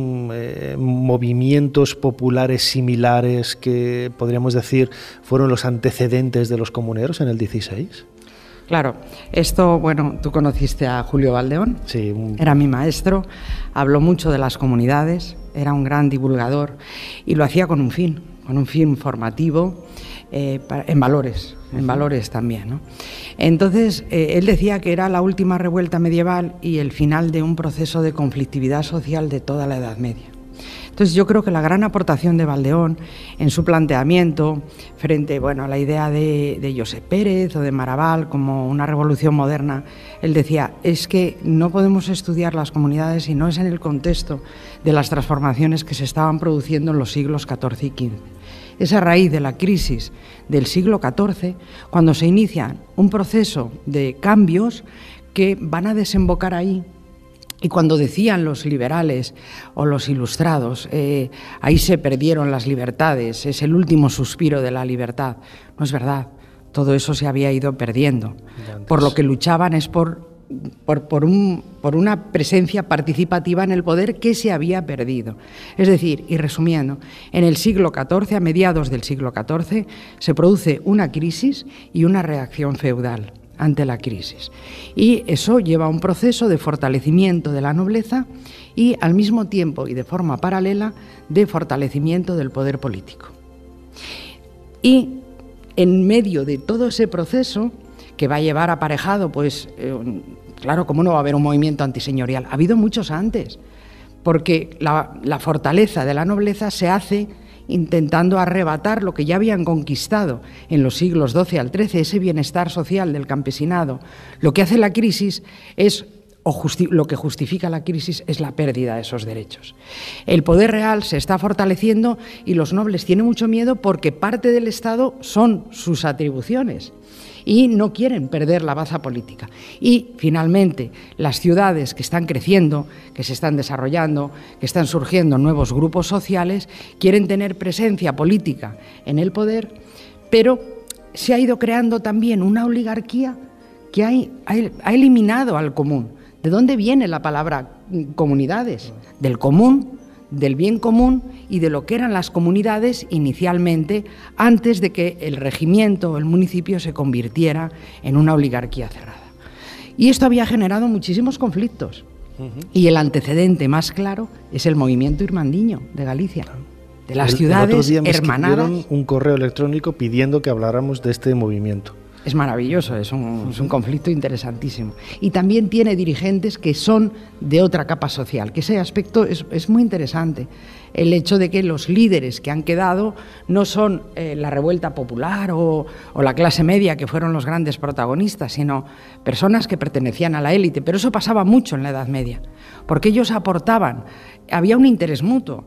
movimientos populares similares que podríamos decir fueron los antecedentes de los comuneros en el XVI. Claro, esto, bueno, tú conociste a Julio Valdeón, sí, era mi maestro, habló mucho de las comunidades, era un gran divulgador y lo hacía con un fin formativo, en valores también, ¿no? Entonces, él decía que era la última revuelta medieval y el final de un proceso de conflictividad social de toda la Edad Media. Entonces, yo creo que la gran aportación de Valdeón en su planteamiento frente, bueno, a la idea de Josep Pérez o de Maraval como una revolución moderna, él decía, es que no podemos estudiar las comunidades si no es en el contexto de las transformaciones que se estaban produciendo en los siglos XIV y XV. Es a raíz de la crisis del siglo XIV cuando se inicia un proceso de cambios que van a desembocar ahí. Y cuando decían los liberales o los ilustrados, ahí se perdieron las libertades, es el último suspiro de la libertad. No es verdad, todo eso se había ido perdiendo. Por lo que luchaban es por una presencia participativa en el poder que se había perdido. Es decir, y resumiendo, en el siglo XIV, a mediados del siglo XIV, se produce una crisis y una reacción feudal ante la crisis. Y eso lleva a un proceso de fortalecimiento de la nobleza y al mismo tiempo y de forma paralela de fortalecimiento del poder político. Y en medio de todo ese proceso que va a llevar aparejado, pues, claro, ¿cómo no va a haber un movimiento antiseñorial? Ha habido muchos antes, porque la fortaleza de la nobleza se hace intentando arrebatar lo que ya habían conquistado en los siglos XII al XIII, ese bienestar social del campesinado. Lo que hace la crisis es, lo que justifica la crisis es la pérdida de esos derechos. El poder real se está fortaleciendo y los nobles tienen mucho miedo porque parte del Estado son sus atribuciones y no quieren perder la baza política. Y, finalmente, las ciudades que están creciendo, que se están desarrollando, que están surgiendo nuevos grupos sociales, quieren tener presencia política en el poder, pero se ha ido creando también una oligarquía que ha eliminado al común. ¿De dónde viene la palabra comunidades? Del común, del bien común y de lo que eran las comunidades inicialmente, antes de que el regimiento o el municipio se convirtiera en una oligarquía cerrada. Y esto había generado muchísimos conflictos. Y el antecedente más claro es el movimiento irmandiño de Galicia, de las ciudades hermanadas. Un correo electrónico pidiendo que habláramos de este movimiento. Es maravilloso, es un conflicto interesantísimo. Y también tiene dirigentes que son de otra capa social, que ese aspecto es muy interesante. El hecho de que los líderes que han quedado no son la revuelta popular o la clase media, que fueron los grandes protagonistas, sino personas que pertenecían a la élite. Pero eso pasaba mucho en la Edad Media, porque ellos aportaban, había un interés mutuo.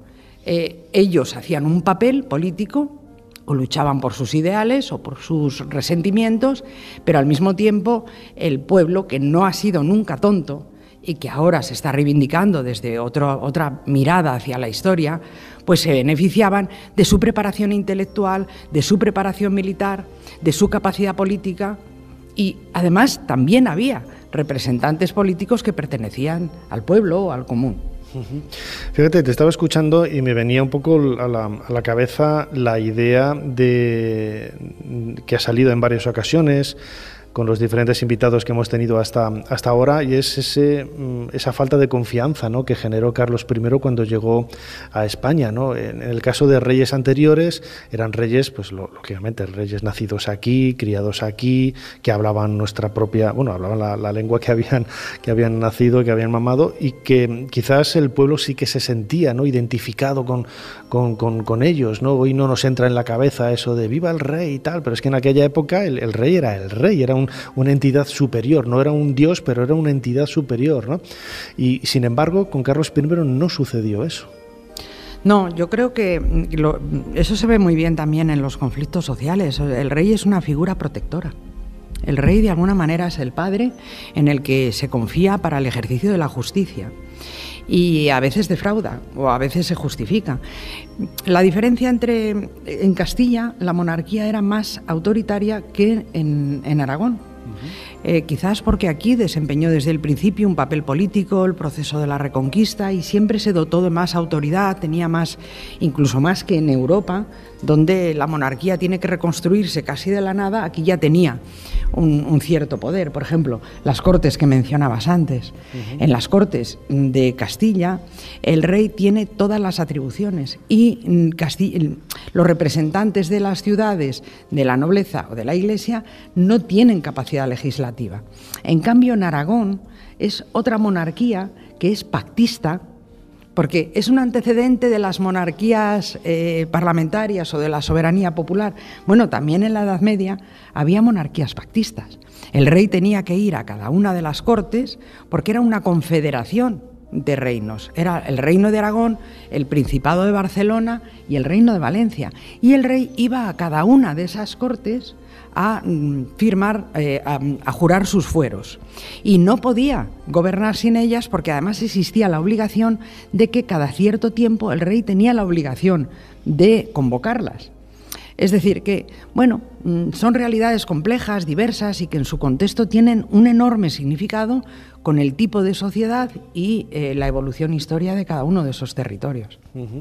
Ellos hacían un papel político, o luchaban por sus ideales o por sus resentimientos, pero al mismo tiempo el pueblo, que no ha sido nunca tonto y que ahora se está reivindicando desde otra mirada hacia la historia, pues se beneficiaban de su preparación intelectual, de su preparación militar, de su capacidad política, y además también había representantes políticos que pertenecían al pueblo o al común. Fíjate, te estaba escuchando y me venía un poco a la cabeza la idea de que ha salido en varias ocasiones con los diferentes invitados que hemos tenido hasta ahora, y es esa falta de confianza, ¿no?, que generó Carlos I cuando llegó a España, ¿no? En el caso de reyes anteriores, eran reyes, pues lógicamente, reyes nacidos aquí, criados aquí, que hablaban nuestra propia, hablaban la lengua que habían nacido, que habían mamado, y que quizás el pueblo sí que se sentía, ¿no?, identificado con ellos, ¿no? Hoy no nos entra en la cabeza eso de viva el rey y tal, pero es que en aquella época el rey era el rey, era una entidad superior, no era un dios, pero era una entidad superior, ¿no? Y sin embargo, con Carlos I no sucedió eso. No, yo creo que eso se ve muy bien también en los conflictos sociales. El rey es una figura protectora. El rey, de alguna manera, es el padre en el que se confía para el ejercicio de la justicia. Y a veces defrauda o a veces se justifica. La diferencia en Castilla, la monarquía era más autoritaria que en Aragón. quizás porque aquí desempeñó desde el principio un papel político, el proceso de la Reconquista, y siempre se dotó de más autoridad, tenía más, incluso más que en Europa, donde la monarquía tiene que reconstruirse casi de la nada. Aquí ya tenía un cierto poder. Por ejemplo, las Cortes que mencionabas antes. En las Cortes de Castilla, el rey tiene todas las atribuciones y los representantes de las ciudades, de la nobleza o de la Iglesia, no tienen capacidad legislativa. En cambio, en Aragón es otra monarquía que es pactista, porque es un antecedente de las monarquías parlamentarias o de la soberanía popular. Bueno, también en la Edad Media había monarquías pactistas. El rey tenía que ir a cada una de las cortes porque era una confederación de reinos. Era el reino de Aragón, el Principado de Barcelona y el reino de Valencia. Y el rey iba a cada una de esas cortes a firmar, a jurar sus fueros. Y no podía gobernar sin ellas porque además existía la obligación de que cada cierto tiempo el rey tenía la obligación de convocarlas. Es decir, que, bueno, son realidades complejas, diversas y que en su contexto tienen un enorme significado con el tipo de sociedad y la evolución histórica de cada uno de esos territorios.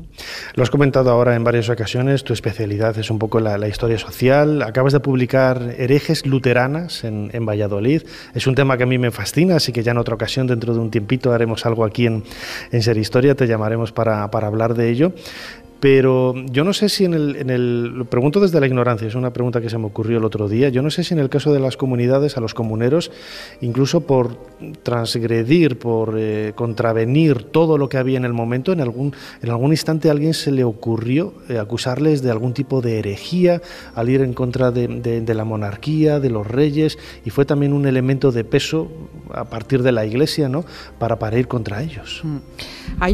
Lo has comentado ahora en varias ocasiones, tu especialidad es un poco la historia social. Acabas de publicar Herejes luteranas en Valladolid. Es un tema que a mí me fascina, así que ya en otra ocasión, dentro de un tiempito, haremos algo aquí en Ser Historia, te llamaremos para hablar de ello. Pero yo no sé si lo pregunto desde la ignorancia, es una pregunta que se me ocurrió el otro día. Yo no sé si en el caso de las comunidades, a los comuneros, incluso por transgredir, por contravenir todo lo que había en el momento, en algún instante a alguien se le ocurrió acusarles de algún tipo de herejía al ir en contra de la monarquía, de los reyes, y fue también un elemento de peso a partir de la Iglesia, ¿no?, para ir contra ellos. Yo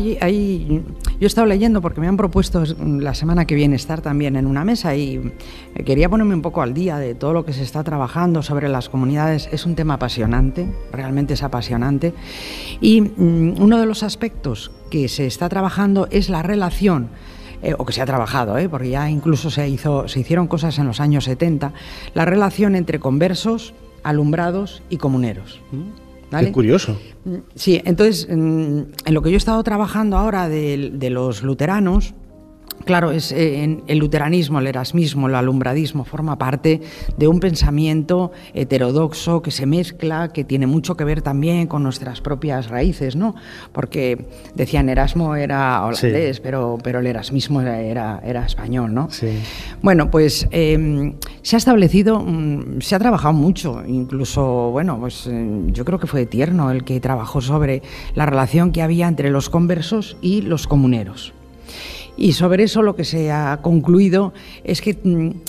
he estado leyendo porque me han propuesto la semana que viene estar también en una mesa y quería ponerme un poco al día de todo lo que se está trabajando sobre las comunidades. Es un tema apasionante, realmente es apasionante, y uno de los aspectos que se está trabajando es la relación, o que se ha trabajado, porque ya incluso se hicieron cosas en los años 70, la relación entre conversos, alumbrados y comuneros. ¿Vale? Qué curioso. Sí, entonces, en lo que yo he estado trabajando ahora de los luteranos, claro, es el luteranismo, el erasmismo, el alumbradismo forma parte de un pensamiento heterodoxo que se mezcla, que tiene mucho que ver también con nuestras propias raíces, ¿no? Porque decían Erasmo era holandés, sí, pero el erasmismo era español, ¿no? Sí. Bueno, pues se ha establecido, se ha trabajado mucho, incluso, bueno, pues yo creo que fue Tierno el que trabajó sobre la relación que había entre los conversos y los comuneros. Y sobre eso lo que se ha concluido es que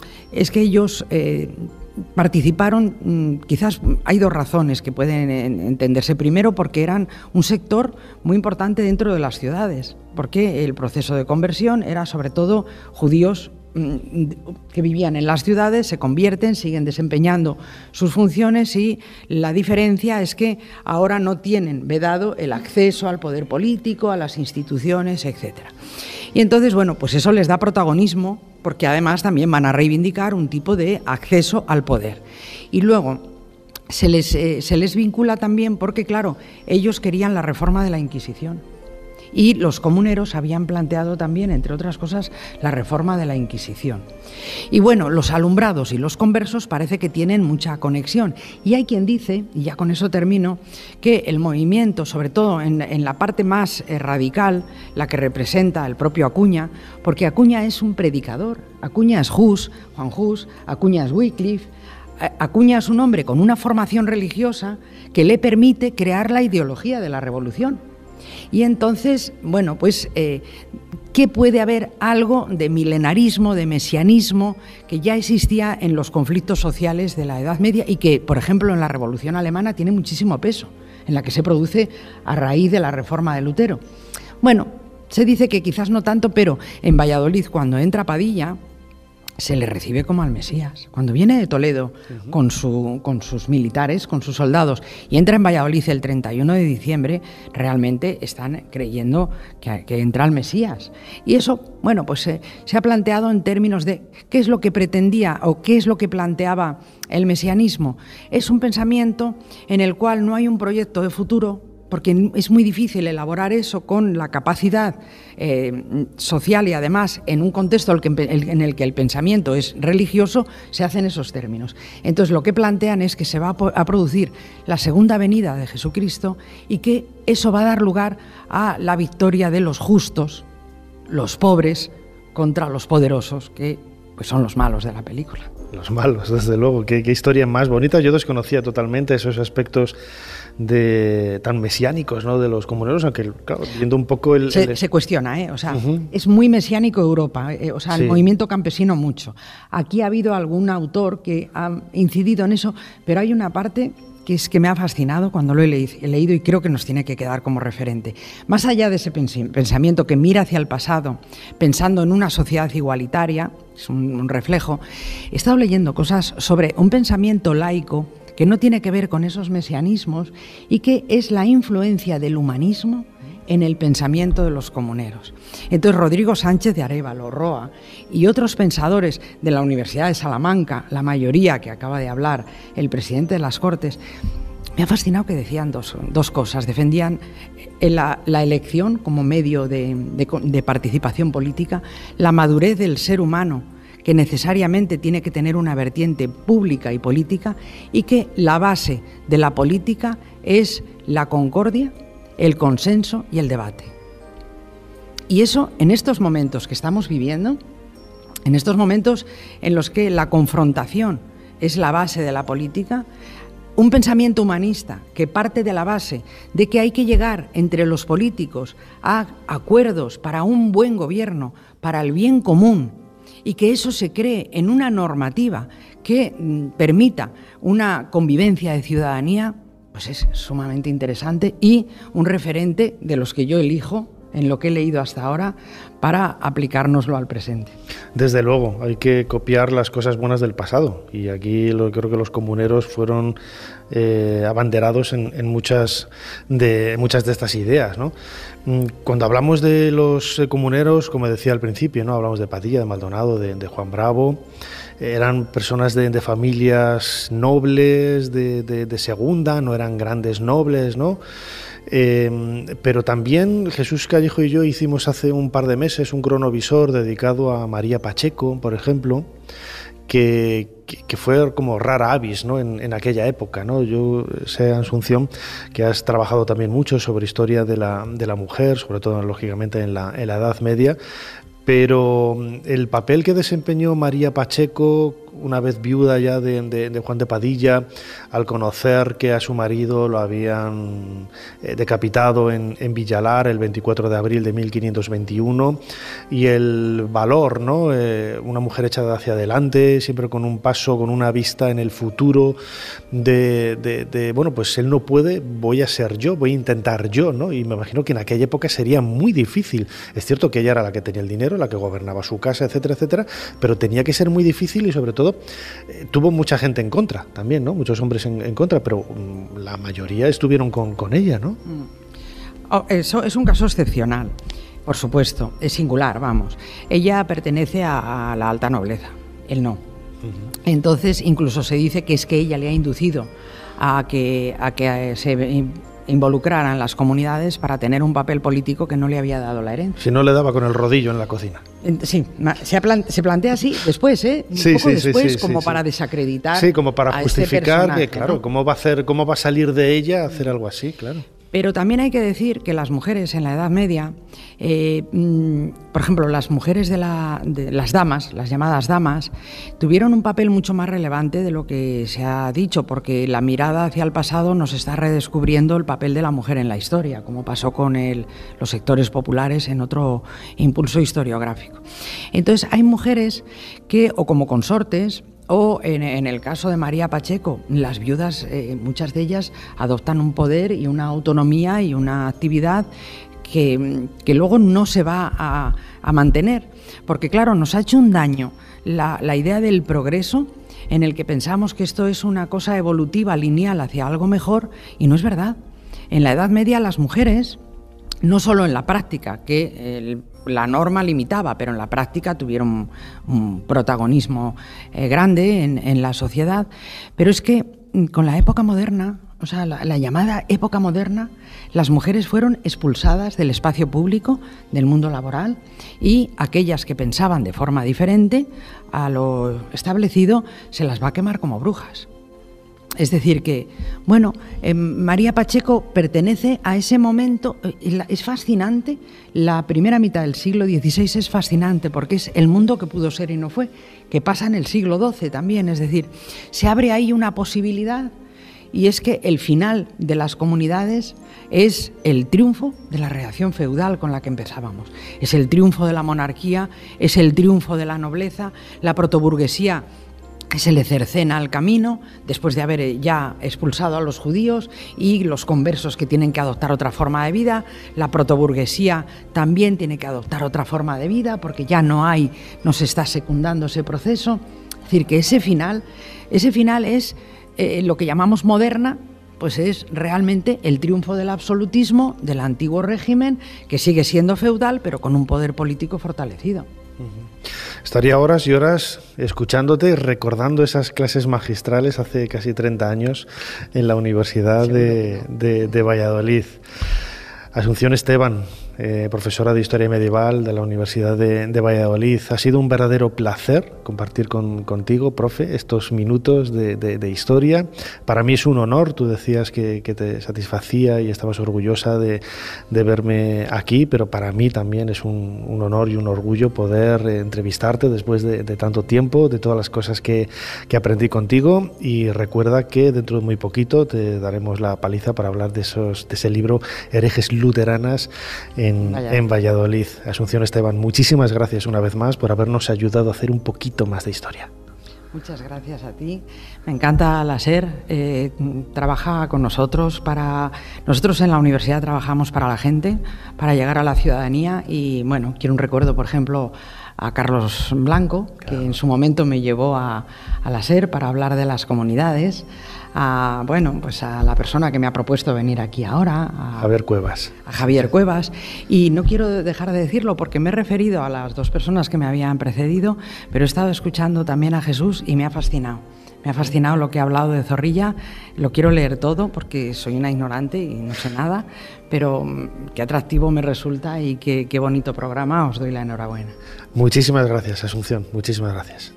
ellos participaron, quizás hay dos razones que pueden entenderse. Primero, porque eran un sector muy importante dentro de las ciudades, porque el proceso de conversión era sobre todo judíos que vivían en las ciudades, se convierten, siguen desempeñando sus funciones, y la diferencia es que ahora no tienen vedado el acceso al poder político, a las instituciones, etcétera. Y entonces, bueno, pues eso les da protagonismo, porque además también van a reivindicar un tipo de acceso al poder. Y luego se les vincula también porque, claro, ellos querían la reforma de la Inquisición. Y los comuneros habían planteado también, entre otras cosas, la reforma de la Inquisición. Y bueno, los alumbrados y los conversos parece que tienen mucha conexión. Y hay quien dice, y ya con eso termino, que el movimiento, sobre todo en la parte más radical, la que representa el propio Acuña, porque Acuña es un predicador, Acuña es Hus, Juan Hus, Acuña es Wycliffe. Acuña es un hombre con una formación religiosa que le permite crear la ideología de la revolución. Y entonces, bueno, pues, ¿qué puede haber algo de milenarismo, de mesianismo, que ya existía en los conflictos sociales de la Edad Media y que, por ejemplo, en la Revolución Alemana tiene muchísimo peso, en la que se produce a raíz de la reforma de Lutero? Bueno, se dice que quizás no tanto, pero en Valladolid, cuando entra Padilla, se le recibe como al Mesías. Cuando viene de Toledo con sus militares, con sus soldados, y entra en Valladolid el 31 de diciembre, realmente están creyendo que entra el Mesías. Y eso, bueno, pues se ha planteado en términos de qué es lo que pretendía o qué es lo que planteaba el mesianismo. Es un pensamiento en el cual no hay un proyecto de futuro, porque es muy difícil elaborar eso con la capacidad social y además en un contexto en el que el pensamiento es religioso, se hacen esos términos. Entonces lo que plantean es que se va a producir la segunda venida de Jesucristo y que eso va a dar lugar a la victoria de los justos, los pobres, contra los poderosos, que pues son los malos de la película. Los malos, desde luego. Qué historia más bonita. Yo desconocía totalmente esos aspectos tan mesiánicos, ¿no?, de los comuneros, aunque, claro, viendo un poco se cuestiona, o sea, es muy mesiánico Europa, o sea, el movimiento campesino mucho. Aquí ha habido algún autor que ha incidido en eso, pero hay una parte que me ha fascinado cuando lo he leído y creo que nos tiene que quedar como referente. Más allá de ese pensamiento que mira hacia el pasado, pensando en una sociedad igualitaria, es un reflejo, he estado leyendo cosas sobre un pensamiento laico que no tiene que ver con esos mesianismos y que es la influencia del humanismo en el pensamiento de los comuneros. Entonces Rodrigo Sánchez de Arévalo, Roa y otros pensadores de la Universidad de Salamanca, la mayoría que acaba de hablar el presidente de las Cortes, me ha fascinado que decían dos cosas. Defendían la elección como medio de participación política, la madurez del ser humano, que necesariamente tiene que tener una vertiente pública y política, y que la base de la política es la concordia, el consenso y el debate. Y eso, en estos momentos que estamos viviendo, en estos momentos en los que la confrontación es la base de la política, un pensamiento humanista que parte de la base de que hay que llegar entre los políticos a acuerdos para un buen gobierno, para el bien común, y que eso se cree en una normativa que permita una convivencia de ciudadanía, pues es sumamente interesante y un referente de los que yo elijo en lo que he leído hasta ahora para aplicárnoslo al presente. Desde luego, hay que copiar las cosas buenas del pasado y aquí creo que los comuneros fueron abanderados en muchas de estas ideas, ¿no? Cuando hablamos de los comuneros, como decía al principio, ¿no?, hablamos de Padilla, de Maldonado, de Juan Bravo. Eran personas de familias nobles, de segunda, no eran grandes nobles, ¿no? Pero también Jesús Callejo y yo hicimos hace un par de meses un cronovisor dedicado a María Pacheco, por ejemplo, que fue como rara avis, ¿no?, en aquella época, ¿no? Yo sé, Asunción, que has trabajado también mucho sobre historia de la mujer, sobre todo, lógicamente, en la Edad Media, pero el papel que desempeñó María Pacheco, una vez viuda ya de Juan de Padilla, al conocer que a su marido lo habían decapitado en Villalar el 24 de abril de 1521, y el valor, ¿no?, una mujer echada hacia adelante, siempre con un paso, con una vista en el futuro bueno, pues él no puede, voy a ser yo, voy a intentar yo, ¿no? Y me imagino que en aquella época sería muy difícil. Es cierto que ella era la que tenía el dinero, la que gobernaba su casa, etcétera, etcétera, pero tenía que ser muy difícil y sobre todo tuvo mucha gente en contra también, ¿no? Muchos hombres en contra, pero la mayoría estuvieron con ella, ¿no? Eso es un caso excepcional, por supuesto, es singular, vamos. Ella pertenece a la alta nobleza, él no. Entonces, incluso se dice que es que ella le ha inducido a que se involucraran las comunidades para tener un papel político que no le había dado la herencia. Si no, le daba con el rodillo en la cocina. Sí, se plantea así después, para desacreditar. Sí, como para justificar que, claro, ¿no?, ¿cómo va a salir de ella hacer algo así? Claro. Pero también hay que decir que las mujeres en la Edad Media, por ejemplo, las mujeres de las damas, las llamadas damas, tuvieron un papel mucho más relevante de lo que se ha dicho, porque la mirada hacia el pasado nos está redescubriendo el papel de la mujer en la historia, como pasó con los sectores populares en otro impulso historiográfico. Entonces, hay mujeres que, o como consortes, o en el caso de María Pacheco, las viudas, muchas de ellas adoptan un poder y una autonomía y una actividad que luego no se va a mantener, porque claro, nos ha hecho un daño la idea del progreso, en el que pensamos que esto es una cosa evolutiva, lineal, hacia algo mejor, y no es verdad. En la Edad Media las mujeres, no solo en la práctica, que la norma limitaba, pero en la práctica tuvieron un protagonismo grande en la sociedad, pero es que con la época moderna, o sea, la llamada época moderna, las mujeres fueron expulsadas del espacio público, del mundo laboral, y aquellas que pensaban de forma diferente a lo establecido se las va a quemar como brujas. Es decir que, bueno, María Pacheco pertenece a ese momento, es fascinante, la primera mitad del siglo XVI es fascinante porque es el mundo que pudo ser y no fue, que pasa en el siglo XII también, es decir, se abre ahí una posibilidad. Y es que el final de las comunidades es el triunfo de la reacción feudal con la que empezábamos. Es el triunfo de la monarquía, es el triunfo de la nobleza, la protoburguesía se le cercena al camino después de haber ya expulsado a los judíos y los conversos que tienen que adoptar otra forma de vida. La protoburguesía también tiene que adoptar otra forma de vida porque ya no se está secundando ese proceso. Es decir, que ese final es lo que llamamos moderna, pues es realmente el triunfo del absolutismo, del antiguo régimen, que sigue siendo feudal, pero con un poder político fortalecido. Estaría horas y horas escuchándote y recordando esas clases magistrales hace casi 30 años en la Universidad de Valladolid. Asunción Esteban, profesora de Historia Medieval de la Universidad de Valladolid. Ha sido un verdadero placer compartir contigo, profe, estos minutos de historia. Para mí es un honor, tú decías que te satisfacía y estabas orgullosa de verme aquí, pero para mí también es un honor y un orgullo poder entrevistarte después de tanto tiempo, de todas las cosas que aprendí contigo, y recuerda que dentro de muy poquito te daremos la paliza para hablar de ese libro Herejes Luteranas en Valladolid. Asunción Esteban, muchísimas gracias una vez más por habernos ayudado a hacer un poquito más de historia. Muchas gracias a ti. Me encanta la SER. Trabaja con nosotros nosotros en la universidad trabajamos para la gente, para llegar a la ciudadanía, y bueno, quiero un recuerdo, por ejemplo, a Carlos Blanco, que en su momento me llevó a la SER para hablar de las comunidades, a la persona que me ha propuesto venir aquí ahora, a Javier Cuevas, y no quiero dejar de decirlo porque me he referido a las dos personas que me habían precedido, pero he estado escuchando también a Jesús y me ha fascinado. Me ha fascinado lo que ha hablado de Zorrilla. Lo quiero leer todo porque soy una ignorante y no sé nada, pero qué atractivo me resulta y qué bonito programa. Os doy la enhorabuena. Muchísimas gracias, Asunción. Muchísimas gracias.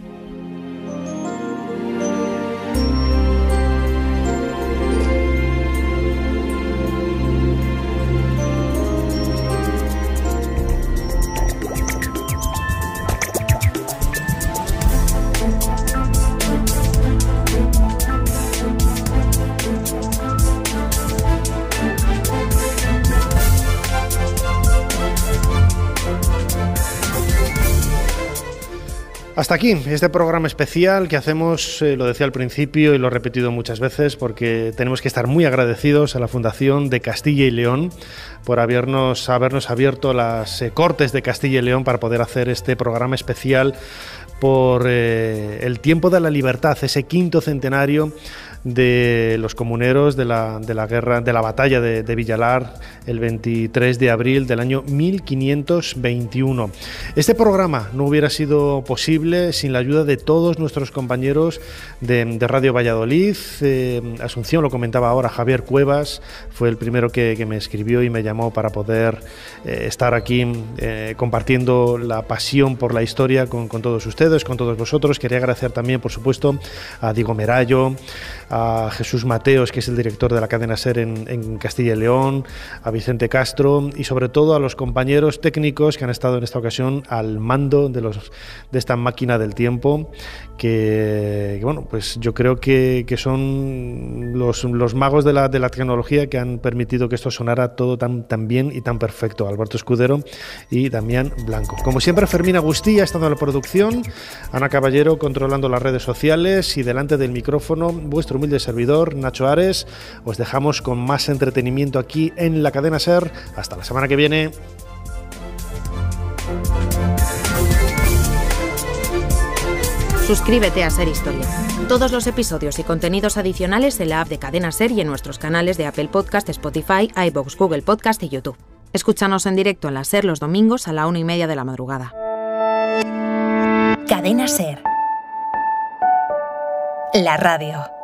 Hasta aquí este programa especial que hacemos, lo decía al principio y lo he repetido muchas veces, porque tenemos que estar muy agradecidos a la Fundación de Castilla y León por habernos abierto las Cortes de Castilla y León para poder hacer este programa especial por el tiempo de la libertad, ese 5º centenario de los comuneros de la guerra, de la batalla de Villalar, el 23 de abril del año 1521. Este programa no hubiera sido posible sin la ayuda de todos nuestros compañeros de Radio Valladolid. Asunción lo comentaba ahora, Javier Cuevas fue el primero que me escribió y me llamó para poder estar aquí compartiendo la pasión por la historia con todos ustedes, con todos vosotros. Quería agradecer también, por supuesto, a Diego Merayo, a Jesús Mateos, que es el director de la cadena SER en Castilla y León, a Vicente Castro y sobre todo a los compañeros técnicos que han estado en esta ocasión al mando de esta máquina del tiempo, que bueno, pues yo creo que son los magos de la tecnología que han permitido que esto sonara todo tan bien y tan perfecto. Alberto Escudero y Damián Blanco. Como siempre, Fermín Agustí ha estado en la producción, Ana Caballero controlando las redes sociales, y delante del micrófono vuestro humilde servidor, Nacho Ares. Os dejamos con más entretenimiento aquí en la cadena SER. Hasta la semana que viene. Suscríbete a Ser Historia. Todos los episodios y contenidos adicionales en la app de Cadena Ser y en nuestros canales de Apple Podcast, Spotify, iVoox, Google Podcast y YouTube. Escúchanos en directo en la Ser los domingos a la 1:30 de la madrugada. Cadena Ser. La radio.